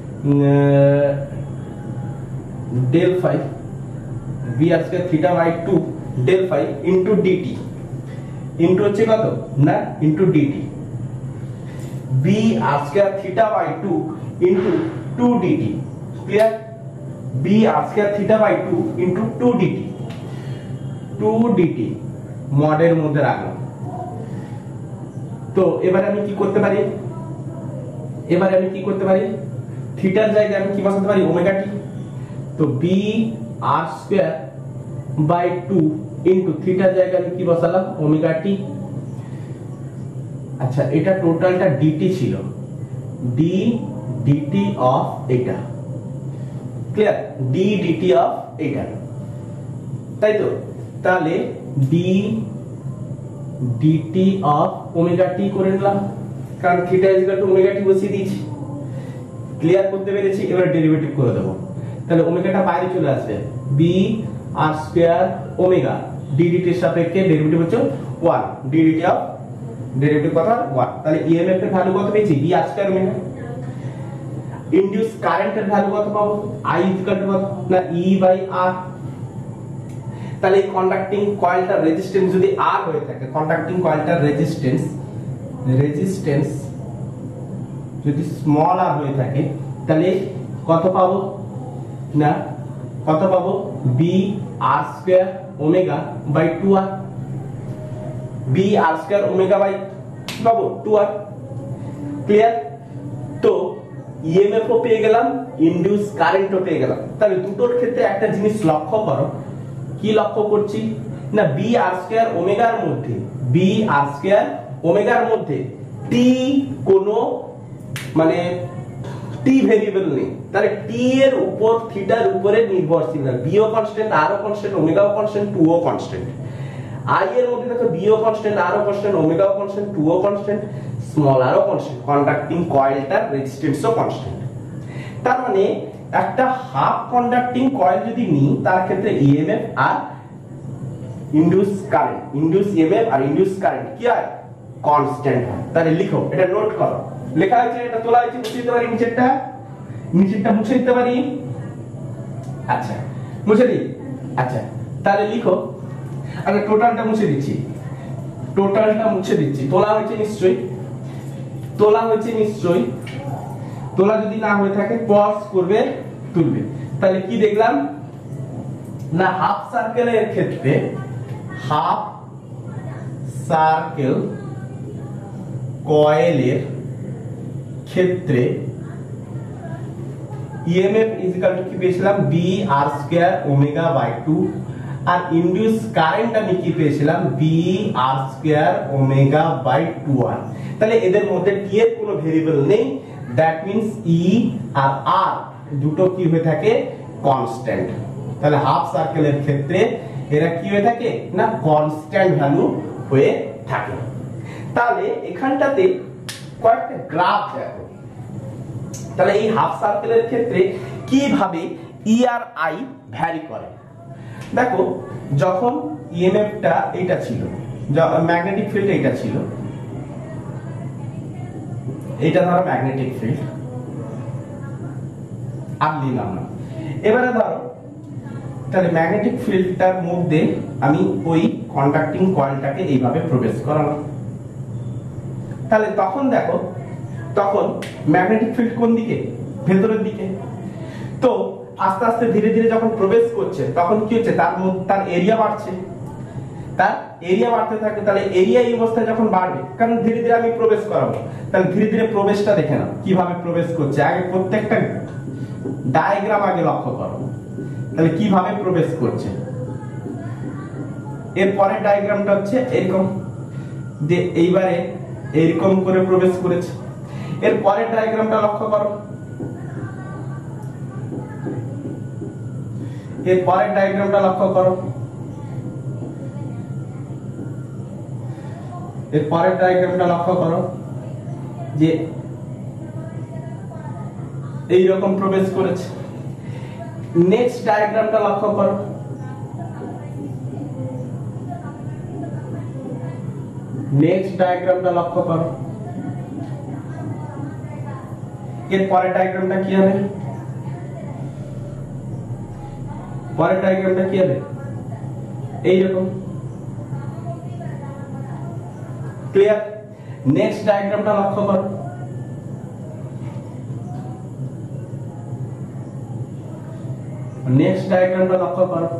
del phi, B R square theta by two del phi into DT, into হচ্ছে কত, না into DT, B R square theta by two into two DT. Clear? B R square theta by two into two DT, two DT মডের মধ্যে রাখলাম। তো এবারে আমি কি করতে পারি, এবারে আমি কি করতে পারি, থিটার জায়গায় আমি কি বসাতে পারি, ওমেগা টি। তো B R square by two into থিটার জায়গায় আমি কি বসালাম, ওমেগা টি। আচ্ছা, এটা টোটালটা ডিটি ছিল, ডি ডিটি অফ এটা, ক্লিয়ার, ডি ডিটি অফ এটা, তাই তো? তাহলে D DT of omega T করে নিলাম, কারণ theta is equal to omega T বসিয়ে দিয়েছি। ক্লিয়ার করতে পেরেছি? এবার ডেরিভেটিভ করে দেব। তাহলে ওমেগাটা বাইরে চলে আসবে, B R square omega D DT এর সাপেক্ষে ডেরিভেটিভ হচ্ছে one, D DT of derivative কত ওয়ান। তাহলে ইএমএফ এর ভ্যালু কত পেয়েছি, B R square omega. Induce কারেন্টের ভ্যালু কত পাবো, আই ইজ ইকুয়াল টু কত না ই বাই আর। তাহলে এই কন্ডাক্টিং কয়েলটার রেজিস্ট্যান্স যদি আর হয়ে থাকে, কন্ডাক্টিং কয়েলটার রেজিস্ট্যান্স রেজিস্ট্যান্স যদি স্মল আর হয়ে থাকে, তাহলে কত পাবো না কত পাবো, B R square omega by two R, B R square omega by পাবো টু আর। ক্লিয়ার? তো ইএমএফ ও পেয়ে গেলাম, ইনডিউস কারেন্টও পেয়ে গেলাম। তাহলে দুটোর ক্ষেত্রে একটা জিনিস লক্ষ্য করো, কি লক্ষ্য করছি না, বি আর স্কয়ার ওমেগার মধ্যে, বি আর স্কয়ার ওমেগার মধ্যে টি কোনো মানে টি ভেরিয়েবল নেই। তাহলে টি এর উপর থিটার উপরে নির্ভরশীল না, বি ও কনস্ট্যান্ট, আর ও কনস্ট্যান্ট, ওমেগা ও কনস্ট্যান্ট, টু ও কনস্ট্যান্ট। আই এর মধ্যে দেখো বি ও কনস্ট্যান্ট, আর ও কনস্ট্যান্ট, ওমেগা ও কনস্ট্যান্ট, টু ও কনস্ট্যান্ট, স্মল আর ও কনস্ট্যান্ট, কন্ডাক্টিং কয়েলটার রেজিস্ট্যান্স ও কনস্ট্যান্ট। তার মানে একটা হাফ কন্ডাক্টিং কয়েল যদি নিই, তার ক্ষেত্রে ইএমএফ আর ইনডিউস কারেন্ট, ইনডিউস ইএমএফ আর ইনডিউস কারেন্ট কি হয়, কনস্ট্যান্ট হয়। তাহলে লিখো, এটা নোট করো, লেখা হয়েছে, এটা তোলা হয়েছে, মুছে দিতে পারি নিচেরটা, নিচেরটা মুছে দিতে পারি। আচ্ছা, মুছে দিই। আচ্ছা, তাহলে লিখো, আগে টোটালটা মুছে দিচ্ছি, টোটালটা মুছে দিচ্ছি। তোলা হয়েছে নিশ্চয়ই, তোলা হয়েছে নিশ্চয়ই। তোলা যদি না হয়ে থাকে পজ করবে, তুলবে। তাহলে কি দেখলাম না, হাফ সার্কেলের ক্ষেত্রে, হাফ সার্কেল কয়েলের ক্ষেত্রে ইএমএফ ইজ ইকুয়াল টু কি পেয়েছিলাম, B R square omega by two, আর ইনডিউস কারেন্ট আমি কি পেয়েছিলাম, B R square omega by two R. তাহলে এদের মধ্যে টি এর কোনো ভেরিয়েবল নেই, দ্যাট মিন্স ই আর আর দুটো কি হয়ে থাকে, কনস্ট্যান্ট। তাহলে হাফ সার্কেলের ক্ষেত্রে এরা কি হয়ে থাকে না, কনস্ট্যান্ট ভ্যালু হয়ে থাকে। তাহলে এখানটাতে কয়েকটা গ্রাফ দেখো, তাহলে এই হাফ সার্কেলের ক্ষেত্রে কিভাবে ই আর আই ভ্যারি করে। দেখো, যখন ইএমএফটা এটা ছিল, ম্যাগনেটিক ফিল্ড এটা ছিল, এটা ধরো ম্যাগনেটিক ফিল্ড, আর নিলাম না। এবারে ধরো, তাহলে ম্যাগনেটিক ফিল্ডটার মধ্যে আমি ওই কন্ডাক্টিং কয়েলটাকে এইভাবে প্রবেশ করালাম। তাহলে তখন দেখো, তখন ম্যাগনেটিক ফিল্ড কোন দিকে, ভেতরের দিকে। তো আস্তে আস্তে ধীরে ধীরে যখন প্রবেশ করছে, তখন কি হচ্ছে, তার তার এরিয়া বাড়ছে, তার এরিয়া বাড়তে থাকে। তাহলে এরিয়া এই অবস্থায় যখন বাড়বে, কারণ ধীরে ধীরে আমি প্রবেশ করাবো, তাহলে ধীরে ধীরে প্রবেশটা দেখে নাও কিভাবে প্রবেশ করছে। আগে প্রত্যেকটা ডায়াগ্রাম আগে লক্ষ্য করো, তাহলে কিভাবে প্রবেশ করছে। এর পরের ডায়াগ্রামটা হচ্ছে এরকম, যে এইবারে এরকম করে প্রবেশ করেছে। এর পরের ডায়াগ্রামটা লক্ষ্য করো, এর পরের ডায়াগ্রামটা লক্ষ্য করো, এর পরের ডায়াগ্রামটা লক্ষ্য করো, যে এই রকম প্রবেশ করেছে। নেক্সট ডায়াগ্রামটা লক্ষ্য করো, নেক্সট ডায়াগ্রামটা লক্ষ্য করো। এর পরের ডায়াগ্রামটা কি হবে, পরের ডায়াগ্রামটা কি হবে, এইরকম। ক্লিয়ার? নেক্সট ডায়াগ্রামটা লক্ষ্য করো, নেক্সট ডায়াগ্রামটা লক্ষ্য করো।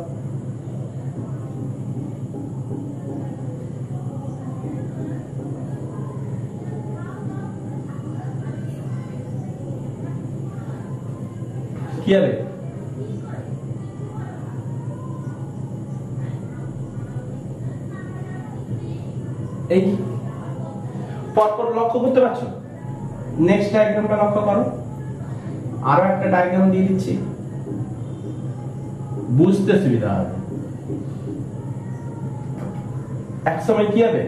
কি হবে? এই পরপর লক্ষ্য করতে পারছো? নেক্সট ডায়াগ্রামটা লক্ষ্য করো। আরো একটা ডায়াগ্রাম দিয়ে দিচ্ছি, বুঝতে সুবিধা হবে। এক সময় কি হবে,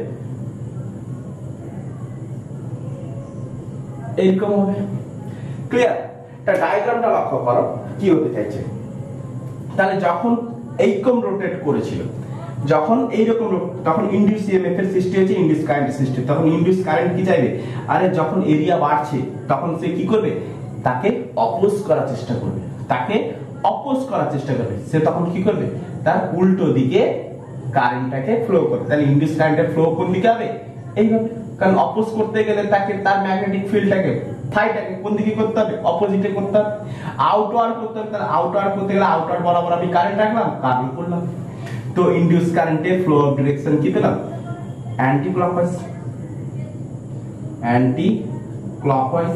এইরকম হবে। ক্লিয়ার? এটা ডায়াগ্রামটা লক্ষ্য করো কি হতে চাইছে। তাহলে যখন এইরকম রোটেট করেছিল, যখন এইরকম তখন ইনডিউস ইএমএফ এর সৃষ্টি হয়েছে, ইনডিউস কারেন্ট সৃষ্টি। তখন ইনডিউস কারেন্ট কি চাইবে? আরে যখন এরিয়া বাড়ছে তখন সে কি করবে? তাকে অপোজ করার চেষ্টা করবে, তাকে অপোজ করার চেষ্টা করবে। সে তখন কি করবে? তার উল্টো দিকে কারেন্টটাকে ফ্লো করবে। তাহলে ইনডিউস কারেন্টের ফ্লো কোন দিকে হবে? এইভাবে। কারণ অপোজ করতে গেলে তাকে তার ম্যাগনেটিক ফিল্ডটাকে ফাইটাকে কোন দিকে করতে হবে? অপোজিটে করতে হবে। আউটওয়ার্ড করতে হবে। তাহলে আউটওয়ার্ড করতে গেলে আউটওয়ার্ড বরাবর আমি কারেন্ট রাখলাম, কারেন্ট করলাম। তো ইনডিউস কারেন্টের ফ্লো অফ ডিরেকশন কি পেলাম? Anti clockwise. Anti clockwise.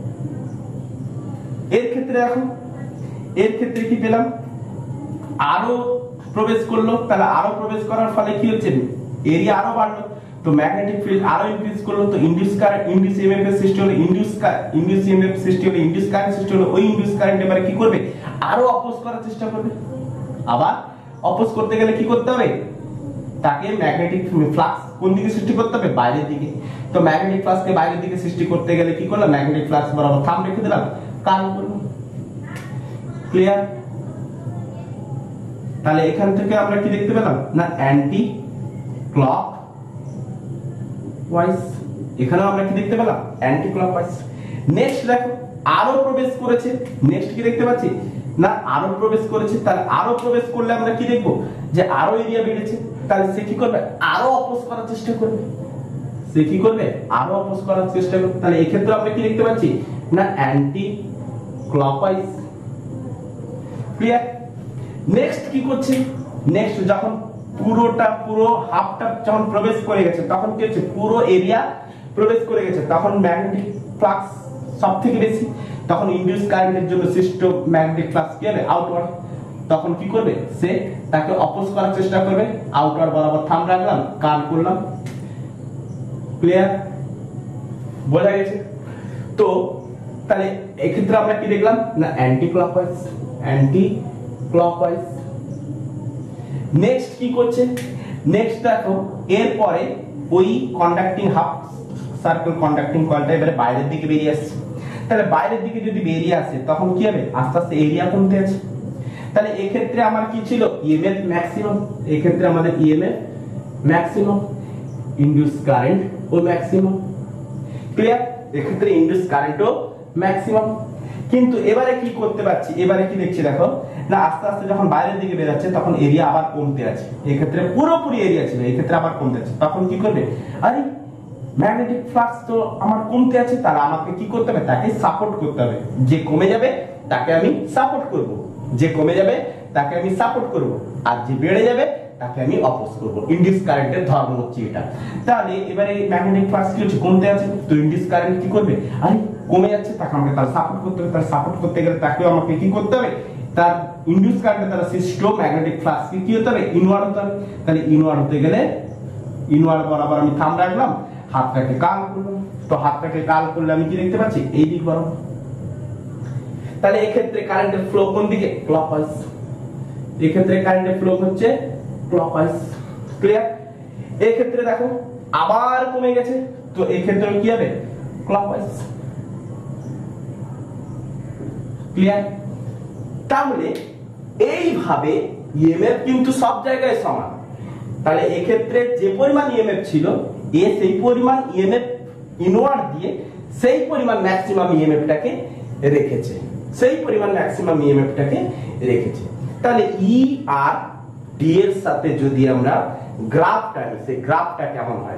এর ক্ষেত্রে দেখো, এর ক্ষেত্রে কি পেলাম? আরো প্রবেশ করলো। তাহলে আরো প্রবেশ করার ফলে কি হচ্ছে? এরিয়া আরো বাড়লো, তো ম্যাগনেটিক ফিল্ড আরো ইনক্রিজ করলো। তো ইনডিউস কারেন্ট, ইনডিউস ইএমএফ এর সৃষ্টি হলো, ইনডিউস ইনডিউস ইএমএফ সৃষ্টি হলো, ইনডিউস কারেন্ট সৃষ্টি হলো। ওই ইনডিউস কারেন্ট এবারে কি করবে? আরো অপোজ করার চেষ্টা করবে। আবার অপোজ করতে গেলে কি করতে হবে? তাকে ম্যাগনেটিক ফ্লাক্স কোন দিকে সৃষ্টি করতে হবে? বাইরের দিকে। তো ম্যাগনেটিক ফ্লাক্সকে বাইরের দিকে সৃষ্টি করতে গেলে কি করলাম? ম্যাগনেটিক ফ্লাক্স বরাবর থাম রেখে দিলাম, কার্ল করলাম। ক্লিয়ার? তাহলে এখান থেকে আমরা কি দেখতে পেলাম না? Anti clockwise. এখানেও আমরা কি দেখতে পেলাম? Anti clock wise. নেক্সট দেখো, আরো প্রবেশ করেছে। নেক্সট কি দেখতে পাচ্ছি না? আরো প্রবেশ করেছে। তাহলে আরো প্রবেশ করলে আমরা কি দেখবো? যে আরো এরিয়া বেড়েছে। তাহলে সে কি করবে? আরো অপোজ করার চেষ্টা করবে। সে কি করবে? আরো অপোজ করার চেষ্টা করবে। তাহলে এই ক্ষেত্রে আমরা কি দেখতে পাচ্ছি না? Anti clockwise. ক্লিয়ার? নেক্সট কি করছে? নেক্সট যখন পুরোটা পুরো হাফটা যখন প্রবেশ করে গেছে তখন কি হচ্ছে? পুরো এরিয়া প্রবেশ করে গেছে। তখন ম্যাগনেটিক ফ্লাক্স সবথেকে বেশি। তখন ইনডিউস কারেন্টের জন্য সৃষ্ট ম্যাগনেটিক ফ্লাক্স কি হবে? আউটওয়ার্ড। তখন কি করবে? সে তাকে অপোজ করার চেষ্টা করবে। আউটওয়ার্ড বরাবর থাম রাখলাম, কার্ল করলাম। ক্লিয়ার? বোঝা গেছে? তো তাহলে এই ক্ষেত্রে আমরা কি দেখলাম না? Anti clockwise. Anti clockwise. Next কি করছে? নেক্সট দেখো, এরপরে ওই কন্ডাক্টিং হাফ সার্কেল কন্ডাক্টিং কয়েলটা এবারে বাইরের দিকে বেরিয়ে আসছে। তাহলে বাইরের দিকে যদি বেরিয়ে আসে তখন কি হবে? আস্তে আস্তে এরিয়া কমতে আছে। তাহলে এই ক্ষেত্রে আমার কি ছিল? EMF maximum. এই ক্ষেত্রে আমাদের ইএমএফ ম্যাক্সিমাম, ইনডিউস কারেন্ট ও ম্যাক্সিমাম। ক্লিয়ার? এই ক্ষেত্রে ইনডিউস কারেন্টও ম্যাক্সিমাম। কিন্তু এবারে কি করতে পারছি? এবারে কি দেখছি দেখো না, আস্তে আস্তে যখন বাইরের দিকে বের হচ্ছে তখন এরিয়া আবার কমতে আছে। এই ক্ষেত্রে পুরোপুরি এরিয়া ছিল, এই ক্ষেত্রে আবার কমতে আছে। তখন কি করবে? আরে ম্যাগনেটিক ফ্লাক্স তো আমার কমতে আছে, তাহলে আমাকে কি করতে হবে? তাকে সাপোর্ট করতে হবে। যে কমে যাবে তাকে আমি সাপোর্ট করব, যে কমে যাবে তাকে আমি সাপোর্ট করব, আর যে বেড়ে যাবে তাকে আমি অপোজ করব। ইনডিউস কারেন্টের ধর্ম হচ্ছে এটা। তাহলে এবারে ম্যাগনেটিক ফ্লাক্স কি হচ্ছে? কমতে আছে। তো ইনডিউস কারেন্ট কি করবে? আরে কমে যাচ্ছে, তাকে আমাকে তার সাপোর্ট করতে হবে। তার সাপোর্ট করতে গেলে তাকে আমাকে কি করতে হবে? তার ইনডিউস কারেন্টের দ্বারা সৃষ্ট ম্যাগনেটিক ফ্লাক্স কি হতে হবে? ইনওয়ার্ড হতে হবে। তাহলে ইনওয়ার্ড হতে গেলে ইনওয়ার্ড বরাবর আমি থাম রাখলাম, হাতটাকে কার্ল করলাম। তো হাতটাকে কার্ল করলে আমি কি দেখতে পাচ্ছি? এই দিক বরাবর। তাহলে এই ক্ষেত্রে কারেন্টের ফ্লো কোন দিকে? ক্লকওয়াইজ। এই ক্ষেত্রে কারেন্টের ফ্লো হচ্ছে ক্লকওয়াইজ। ক্লিয়ার? এই ক্ষেত্রে দেখো আবার কমে গেছে, তো এই ক্ষেত্রে কি হবে? ক্লকওয়াইজ। ক্লিয়ার? তাহলে এইভাবে ইএমএফ কিন্তু সব জায়গায় সমান। তাহলে এই ক্ষেত্রে যে পরিমাণ ইএমএফ ছিল, এ সেই পরিমাণ ইএমএফ ইনওয়ার্ড দিয়ে সেই পরিমাণ ম্যাক্সিমাম ইএমএফটাকে রেখেছে, সেই পরিমাণ ম্যাক্সিমাম ইএমএফটাকে রেখেছে। তাহলে ই আর ডি এর সাথে যদি আমরা গ্রাফটা নিই, সেই গ্রাফটা কেমন হয়?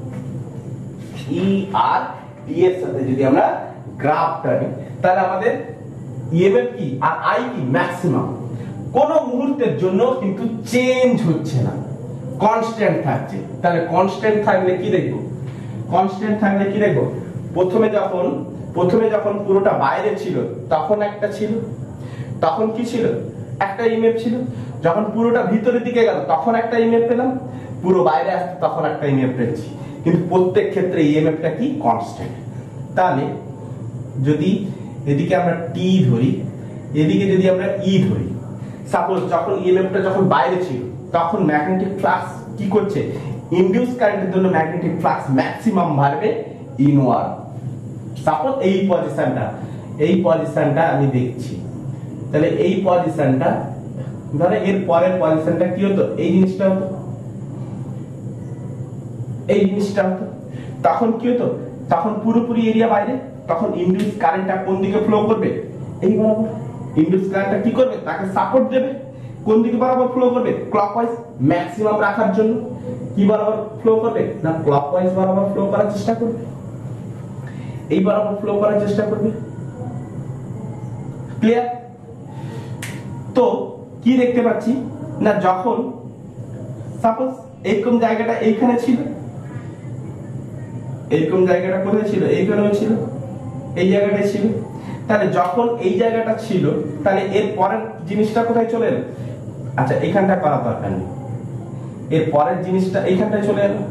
ই আর ডি এর সাথে যদি আমরা গ্রাফটা নিই, তাহলে আমাদের ইএমএফ কি আর আই কি? ম্যাক্সিমাম। কোন মুহূর্তের জন্য কিন্তু চেঞ্জ হচ্ছে না, কনস্ট্যান্ট থাকছে। তাহলে কনস্ট্যান্ট থাকলে কি দেখবো, কনস্ট্যান্ট থাকলে কি দেখবো, প্রথমে যখন প্রথমে যখন পুরোটা বাইরে ছিল তখন একটা ছিল, তখন কি ছিল, একটা ইএমএফ ছিল। যখন পুরোটা ভিতরের দিকে গেল তখন একটা ইএমএফ পেলাম, পুরো বাইরে আসছে তখন একটা ইএমএফ পেয়েছি। কিন্তু প্রত্যেক ক্ষেত্রে ইএমএফটা কি কনস্ট্যান্ট। তাহলে যদি এদিকে আমরা টি ধরি, এদিকে যদি আমরা ই ধরি, সাপোজ যখন ইএমএফটা যখন বাইরে ছিল তখন ম্যাগনেটিক ফ্লাক্স কি করছে, ইনডিউস কারেন্টের জন্য ম্যাগনেটিক ফ্লাক্স ম্যাক্সিমাম বাড়বে ইনওয়ার্ড। সাপোজ এই পজিশনটা এই পজিশনটা আমি দেখছি, তাহলে এই পজিশনটা ধরে এর পরের পজিশনটা কি হতো, এই জিনিসটা হতো, এই জিনিসটা হতো, তখন কি হতো, তখন পুরোপুরি এরিয়া বাইরে, তখন ইনডিউস কারেন্টটা কোন দিকে ফ্লো করবে, এই বরাবর। ইনডিউস কারেন্টটা কি করবে, তাকে সাপোর্ট দেবে, কোন দিকে বরাবর ফ্লো করবে, ক্লকওয়াইজ ম্যাক্সিমাম রাখার জন্য কি বরাবর ফ্লো করবে না, ক্লকওয়াইজ বরাবর ফ্লো করার চেষ্টা করবে, এই বরাবর ফ্লো করার চেষ্টা করবে। ক্লিয়ার? তো কি দেখতে পাচ্ছি না, যখন সাপোজ এইরকম জায়গাটা এইখানে ছিল, এইরকম জায়গাটা কোথায় ছিল, এইখানেও ছিল, এই জায়গাটায় ছিল, তাহলে যখন এই জায়গাটা ছিল তাহলে এর পরের জিনিসটা কোথায় চলে এলো, আচ্ছা এখানটা করা দরকার নেই, এর পরের জিনিসটা এইখানটায় চলে এলো,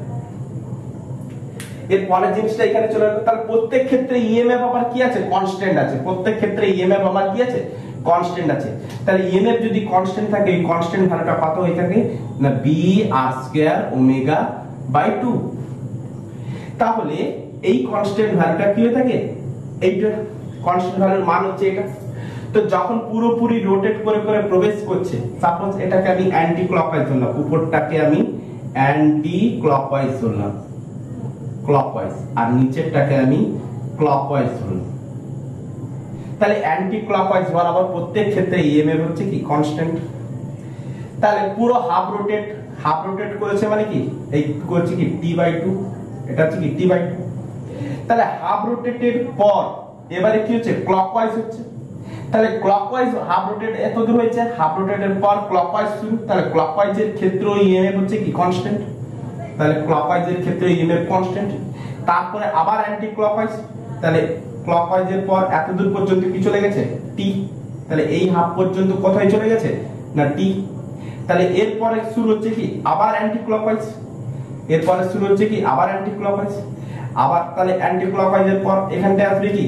এর পরের জিনিসটা এখানে চলে এলো। তাহলে প্রত্যেক ক্ষেত্রে ইএমএফ আবার কি আছে, কনস্ট্যান্ট আছে, প্রত্যেক ক্ষেত্রে ইএমএফ আবার কি আছে, কনস্ট্যান্ট আছে। তাহলে ইএমএফ যদি কনস্ট্যান্ট থাকে, এই কনস্ট্যান্ট ভ্যালুটা কত হয়ে থাকে না, B R square omega by two. তাহলে এই কনস্ট্যান্ট ভ্যালুটা কি হয়ে থাকে, এইটা কনস্ট্যান্ট ভ্যালুর মান হচ্ছে এটা। তো যখন পুরোপুরি রোটেট করে করে প্রবেশ করছে, সাপোজ এটাকে আমি অ্যান্টি ক্লকওয়াইজ ধরলাম, উপরটাকে আমি অ্যান্টি ক্লকওয়াইজ ধরলাম, ক্লকওয়াইজ, আর নিচেরটাকে আমি ক্লকওয়াইজ ধরলাম। তাহলে অ্যান্টি ক্লকওয়াইজ বরাবর প্রত্যেক ক্ষেত্রে ইএমএফ হচ্ছে কি কনস্ট্যান্ট। তাহলে পুরো হাফ রোটেট হাফ রোটেট করেছে মানে কি, এই করছে কি টি বাই টু, এটা হচ্ছে কি টি বাই টু। তাহলে হাফ রোটেটের পর এবারে কি হচ্ছে, ক্লকওয়াইজ হচ্ছে। তাহলে ক্লকওয়াইজ হাফ রোটেট এত দূর হয়েছে, হাফ রোটেটের পর ক্লকওয়াইজ শুরু, তাহলে ক্লকওয়াইজের ক্ষেত্রেও ইএমএফ হচ্ছে কি কনস্ট্যান্ট। তাহলে ক্লকওয়াইজের ক্ষেত্রে ইএমএফ কনস্ট্যান্ট। তারপরে আবার অ্যান্টি ক্লকওয়াইজ, তাহলে ক্লকওয়াইজের পর এত দূর পর্যন্ত কি চলে গেছে, টি। তাহলে এই হাফ পর্যন্ত কোথায় চলে গেছে না, টি। তাহলে এরপরে শুরু হচ্ছে কি আবার অ্যান্টি ক্লকওয়াইজ, এরপরে শুরু হচ্ছে কি আবার অ্যান্টি ক্লকওয়াইজ, আবার তাহলে অ্যান্টি ক্লকওয়াইজের পর এখানটা আসবে কি,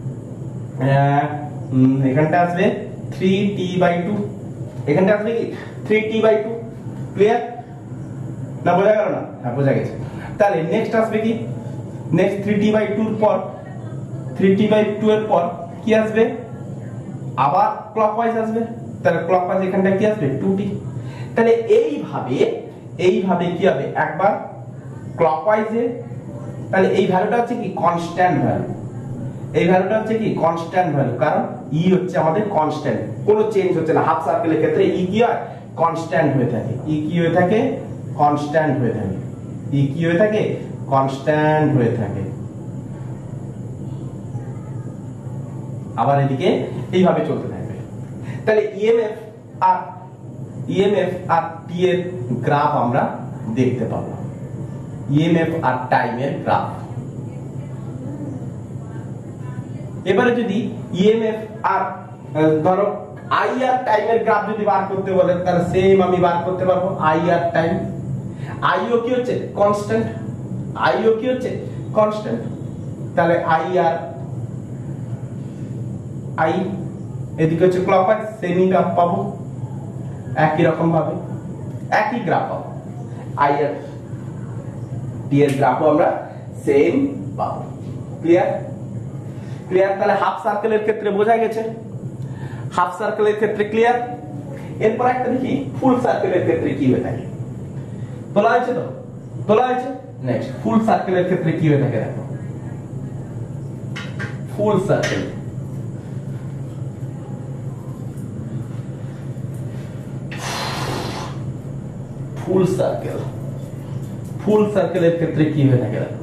এখানটা আসবে থ্রি টি বাই টু, এখানটা আসবে কি three T by two. Clear না, বোঝা গেল না? হ্যাঁ বোঝা গেছে। তাহলে নেক্সট আসবে কি, next three T by two এর পর, থ্রি টি বাই টু এর পর কি আসবে, আবার ক্লকওয়াইজ আসবে, তাহলে ক্লকওয়াইজ এখানটা কি আসবে টু টি। তাহলে এইভাবে এইভাবে কি হবে, একবার ক্লকওয়াইজে, তাহলে এই ভ্যালুটা হচ্ছে কি কনস্ট্যান্ট ভ্যালু, এই ভ্যালুটা হচ্ছে কি কনস্ট্যান্ট ভ্যালু, কারণ ই হচ্ছে আমাদের কনস্ট্যান্ট, কোনো চেঞ্জ হচ্ছে না। হাফ সার্কেলের ক্ষেত্রে ই কি হয়, কনস্ট্যান্ট হয়ে থাকে, ই কি হয়ে থাকে, কনস্ট্যান্ট হয়ে থাকে, ই কি হয়ে থাকে, কনস্ট্যান্ট হয়ে থাকে। আবার এদিকে এইভাবে চলতে থাকবে। তাহলে ইএমএফ আর ইএমএফ আর টি এর গ্রাফ আমরা দেখতে পাবো, ইএমএফ আর টাইমের গ্রাফ। এবারে যদি ইএমএফ আর ধরো আই আর টাইমের গ্রাফ যদি বার করতে বলে, তাহলে সেম আমি বার করতে পারবো আই আর টাইম। আইও কি হচ্ছে কনস্ট্যান্ট, আইও কি হচ্ছে কনস্ট্যান্ট। তাহলে আই আর আই এদিকে হচ্ছে ক্লকওয়াইজ, সেমই গ্রাফ পাবো, একই রকম ভাবে একই গ্রাফ পাবো, আই আর টি এর গ্রাফও আমরা সেম পাবো। ক্লিয়ার? ক্লিয়ার। তাহলে হাফ সার্কেলের ক্ষেত্রে বোঝা গেছে, হাফ সার্কেলের ক্ষেত্রে ক্লিয়ার। এরপর একটা দেখি ফুল সার্কেলের ক্ষেত্রে কি হয়ে থাকে, তোলা হয়েছে তো, তোলা হয়েছে। নেক্সট ফুল সার্কেলের ক্ষেত্রে কি হয়ে থাকে দেখো, ফুল সার্কেল, ফুল সার্কেল, ফুল সার্কেলের ক্ষেত্রে কি হয়ে থাকে দেখো,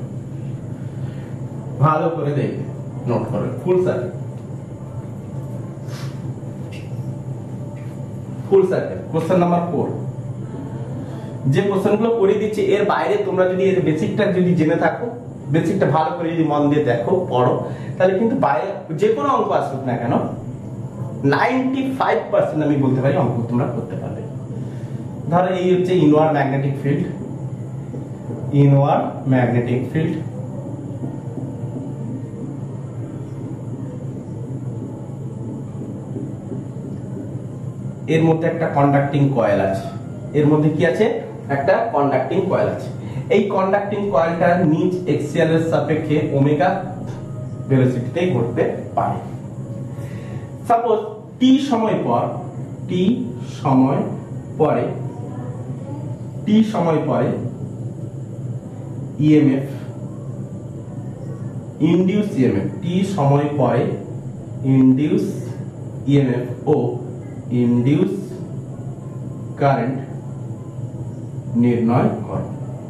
ভালো করে দেখবে, নোট করবে। Full circle, full circle. Question number four, যে কোশ্চেনগুলো করে দিচ্ছে এর বাইরে তোমরা যদি এর বেসিকটা যদি জেনে থাকো, বেসিকটা ভালো করে যদি মন দিয়ে দেখো পড়ো, তাহলে কিন্তু বাইরে যে কোনো অঙ্ক আসুক না কেন নাইনটি ফাইভ পার্সেন্ট আমি বলতে পারি অঙ্ক তোমরা করতে পারবে। ধরো এই হচ্ছে inward magnetic field, inward magnetic field, এর মধ্যে একটা কন্ডাক্টিং কয়েল আছে, এর মধ্যে কি আছে, একটা কন্ডাক্টিং কয়েল আছে। এই কন্ডাক্টিং কয়েলটা নিচ এক্সিয়াল এর সাপেক্ষে ওমেগা ভেলোসিটিতে ঘুরতে পারে। সাপোজ টি সময় পর, টি সময় পরে, টি সময় পরে ইএমএফ, ইনডিউস ইএমএফ, টি সময় পরে ইনডিউস ইএমএফ ও ইনডিউস কারেন্ট নির্ণয় করে।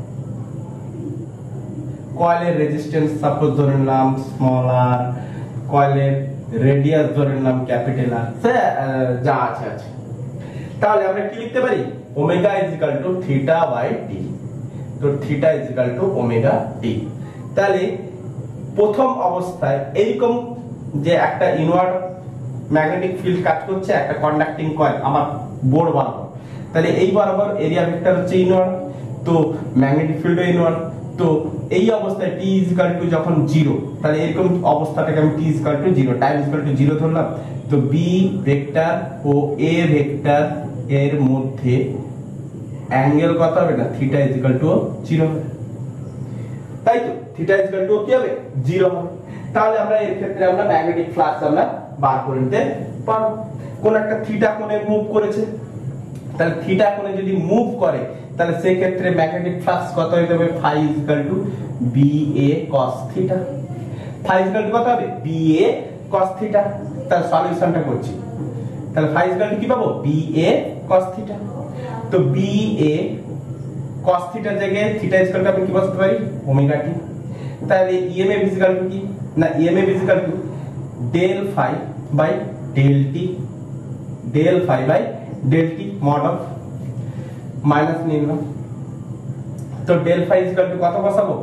কয়েলের রেজিস্ট্যান্স সাপোজ ধরে নিলাম স্মল আর, কয়েলের রেডিয়াস ধরে নিলাম ক্যাপিটাল আর, যা আছে আছে। তাহলে আমরা কি লিখতে পারি, omega is equal to theta by T. তো theta is equal to omega T. তাহলে প্রথম অবস্থায় এইরকম যে একটা ইনওয়ার্ড ম্যাগনেটিক ফিল্ড কাজ করছে, একটা কন্ডাক্টিং কয়েল আমার বোর্ড বরাবর, তাহলে এই বরাবর এরিয়া ভেক্টর হচ্ছে ইনওয়ার্ড, তো ম্যাগনেটিক ফিল্ডও ইনওয়ার্ড। তো এই অবস্থায় টি ইজ ইকুয়াল টু যখন জিরো, তাহলে এরকম অবস্থাটাকে আমি T is equal to zero, time is equal to zero ধরলাম। তো বি ভেক্টর ও এ ভেক্টর এর মধ্যে অ্যাঙ্গেল কত হবে না, theta is equal to zero হবে, তাই তো থিটা ইজ ইকুয়াল টু কি হবে, জিরো হবে। তাহলে আমরা এর ক্ষেত্রে আমরা ম্যাগনেটিক ফ্লাক্স আমরা বার করে নিতে পারবো। কোন একটা থিটা কোণে মুভ করেছে, তাহলে থিটা কোণে যদি মুভ করে তাহলে সেই ক্ষেত্রে ম্যাগনেটিক ফ্লাক্স কত হয়ে যাবে, phi is equal to B A cos theta. Phi is equal to কত হবে, বি এ cos থিটা। তাহলে সলিউশনটা করছি, তাহলে ফাই ইজ ইকুয়াল টু কি পাবো, বি এ cos থিটা। তো বি এ cos থিটার জায়গায় থিটা ইজ ইকুয়াল টু আমি কি বসাতে পারি, ওমেগা টি। তাহলে ইএমএফ ইজ ইকুয়াল টু কি না, EMF is equal to del phi by del T, del phi by del T mod of minus নিলাম। তো del phi is equal to কত বসাবো,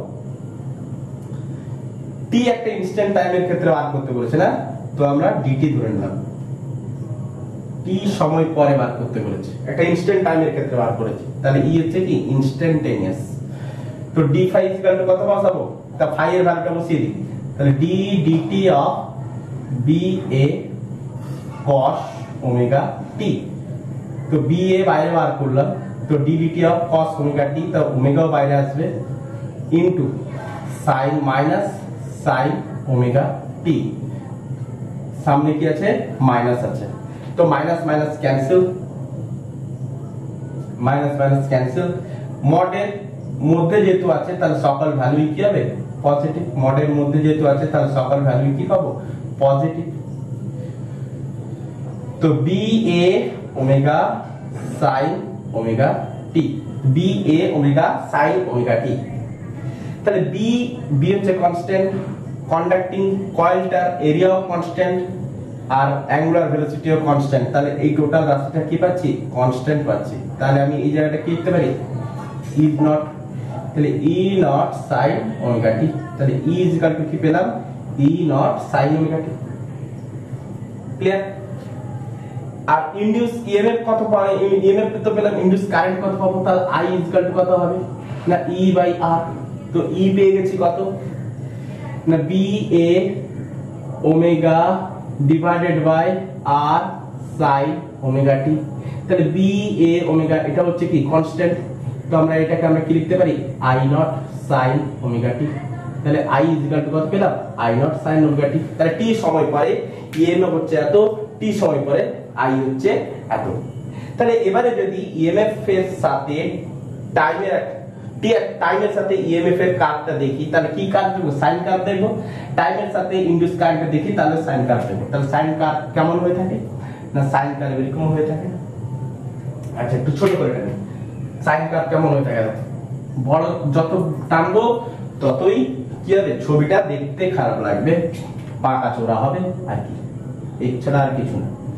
টি একটা ইনস্ট্যান্ট টাইমের ক্ষেত্রে বার করতে বলেছে না, তো আমরা ডিটি ধরে নিলাম। টি সময় পরে বার করতে বলেছে, একটা ইনস্ট্যান্ট টাইমের ক্ষেত্রে বার করেছি, তাহলে ই হচ্ছে কি ইনস্ট্যান্টেনিয়াস। তো D phi is equal to কত বসাবো, তা ফাই এর ভ্যালুটা বসিয়ে দিই, তাহলে D DT of B A cos omega T. তো বি এ বাইরে বার করলাম, তো D DT of cos omega T, তো ওমেগাও বাইরে আসবে, into sin minus sin omega T, সামনে কি আছে মাইনাস আছে, তো minus minus cancel, minus minus cancel. মডের মধ্যে যেহেতু আছে তাহলে সকল ভ্যালুই কি হবে, পজিটিভ। মডের মধ্যে যেহেতু আছে তাহলে সকল ভ্যালুই কি পাবো, পজিটিভ। তো B A omega sine omega T, B A omega sine omega T. তাহলে বি বি হচ্ছে কনস্ট্যান্ট, কন্ডাক্টিং কয়েলটার এরিয়াও কনস্ট্যান্ট আর অ্যাঙ্গুলার ভেলোসিটিও কনস্ট্যান্ট, তাহলে এই টোটাল রাশিটা কি পাচ্ছি, কনস্ট্যান্ট পাচ্ছি। তাহলে আমি এই জায়গাটা কি লিখতে পারি, ই নট, তাহলে E naught sine omega T, তাহলে ই ইজ ইকুয়াল টু কি পেলাম, E naught sine omega T. Clear? আর ইনডিউস ইএমএফ কত পাবো, ইএমএফ তো পেলাম, ইনডিউস কারেন্ট কত পাবো, তাহলে আই ইজ ইকুয়াল টু কত হবে না, ই বাই আর। তো ই পেয়ে গেছি কত না, B A omega divided by R sine omega T. তাহলে বি এ ওমেগা এটা হচ্ছে কি কনস্ট্যান্ট, তো আমরা এটাকে আমরা কি লিখতে পারি, I naught sine omega T. তাহলে আই ইজ ইকুয়াল টু কত পেলাম, I naught sine omega T. তাহলে টি সময় পরে ইএমএফ হচ্ছে এত, টি সময় পরে আই হচ্ছে এত। তাহলে এবারে যদি ইএমএফ এর সাথে টাইমের টি টাইমের সাথে ইএমএফ এর কার্ভটা দেখি, তাহলে কি কার্ভ দেব, সাইন কার্ভ দেব। টাইমের সাথে ইনডিউস কারেন্টটা দেখি, তাহলে সাইন কার্ভ দেব। তাহলে সাইন কার্ভ কেমন হয়ে থাকে না, সাইন কার্ভ এরকম হয়ে থাকে। আচ্ছা একটু ছোট করে টানি, সাইন কার্ভ কেমন হয়ে থাকে, বড় যত টানবো ততই কি হবে, ছবিটা দেখতে খারাপ লাগবে, পাকা চোরা হবে আর কি, এছাড়া আর কিছু না।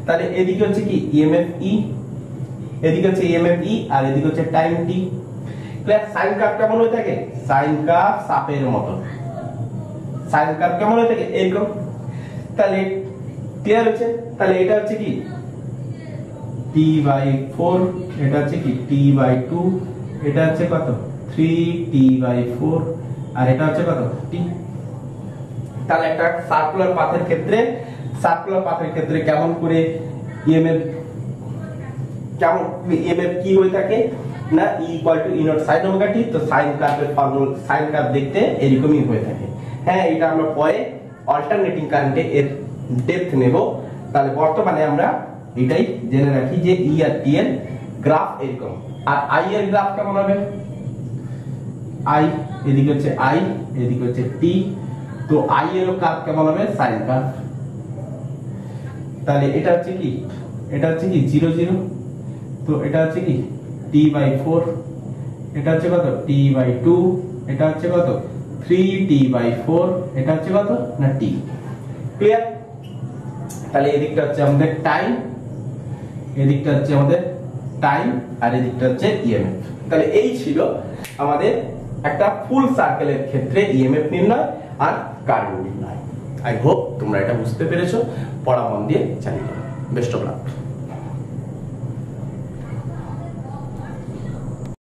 তাহলে এদিকে হচ্ছে কি ইএমএফ ই, এদিকে হচ্ছে ইএমএফ ই, আর এদিকে হচ্ছে time T. Clear? Sine curve কেমন হয়ে থাকে? সাইন কার্ভ সাপের মতো। সাইন কার্ভ কেমন হয়ে থাকে? এরকম। তাহলে ক্লিয়ার হচ্ছে? তাহলে এটা হচ্ছে কি টি বাই ফোর, এটা হচ্ছে কি টি বাই টু, এটা হচ্ছে কত থ্রি টি বাই ফোর, আর এটা হচ্ছে কত টি। তাহলে একটা সার্কুলার পাথের ক্ষেত্রে সার্কুলার পাথের ক্ষেত্রে কেমন করে ইএমএফ কেমন ইএমএফ কি হয়ে থাকে না E equal to E naught sine omega T. তো সাইন কার্ভের ফর্মুলা সাইন কার্ভ দেখতে এরকমই হয়ে থাকে। হ্যাঁ, এটা আমরা পরে অল্টারনেটিং কারেন্টে এর ডেপথ নেব। তাহলে বর্তমানে আমরা এটাই জেনে রাখি যে ই আর টি এর গ্রাফ এরকম। আর আই এর গ্রাফ কেমন হবে? আই এদিকে হচ্ছে আই, এদিকে হচ্ছে টি। তো আই এর কার্ভ কেমন হবে? Sine curve. তাহলে এটা হচ্ছে কি এটা হচ্ছে কি জিরো জিরো। তো এটা হচ্ছে কি টি বাই ফোর, এটা হচ্ছে কত টি বাই টু, এটা হচ্ছে কত থ্রি টি বাই ফোর, এটা হচ্ছে কত না টি। ক্লিয়ার? তাহলে এদিকটা হচ্ছে আমাদের টাইম, এদিকটা হচ্ছে আমাদের টাইম, আর এদিকটা হচ্ছে ইএমএফ। তাহলে এই ছিল আমাদের একটা ফুল সার্কেলের ক্ষেত্রে ইএমএফ নির্ণয় আর কারেন্ট নির্ণয়। আই হোপ তোমরা এটা বুঝতে পেরেছো। পড়া মন দিয়ে চালিয়ে যাও। Best of lakh.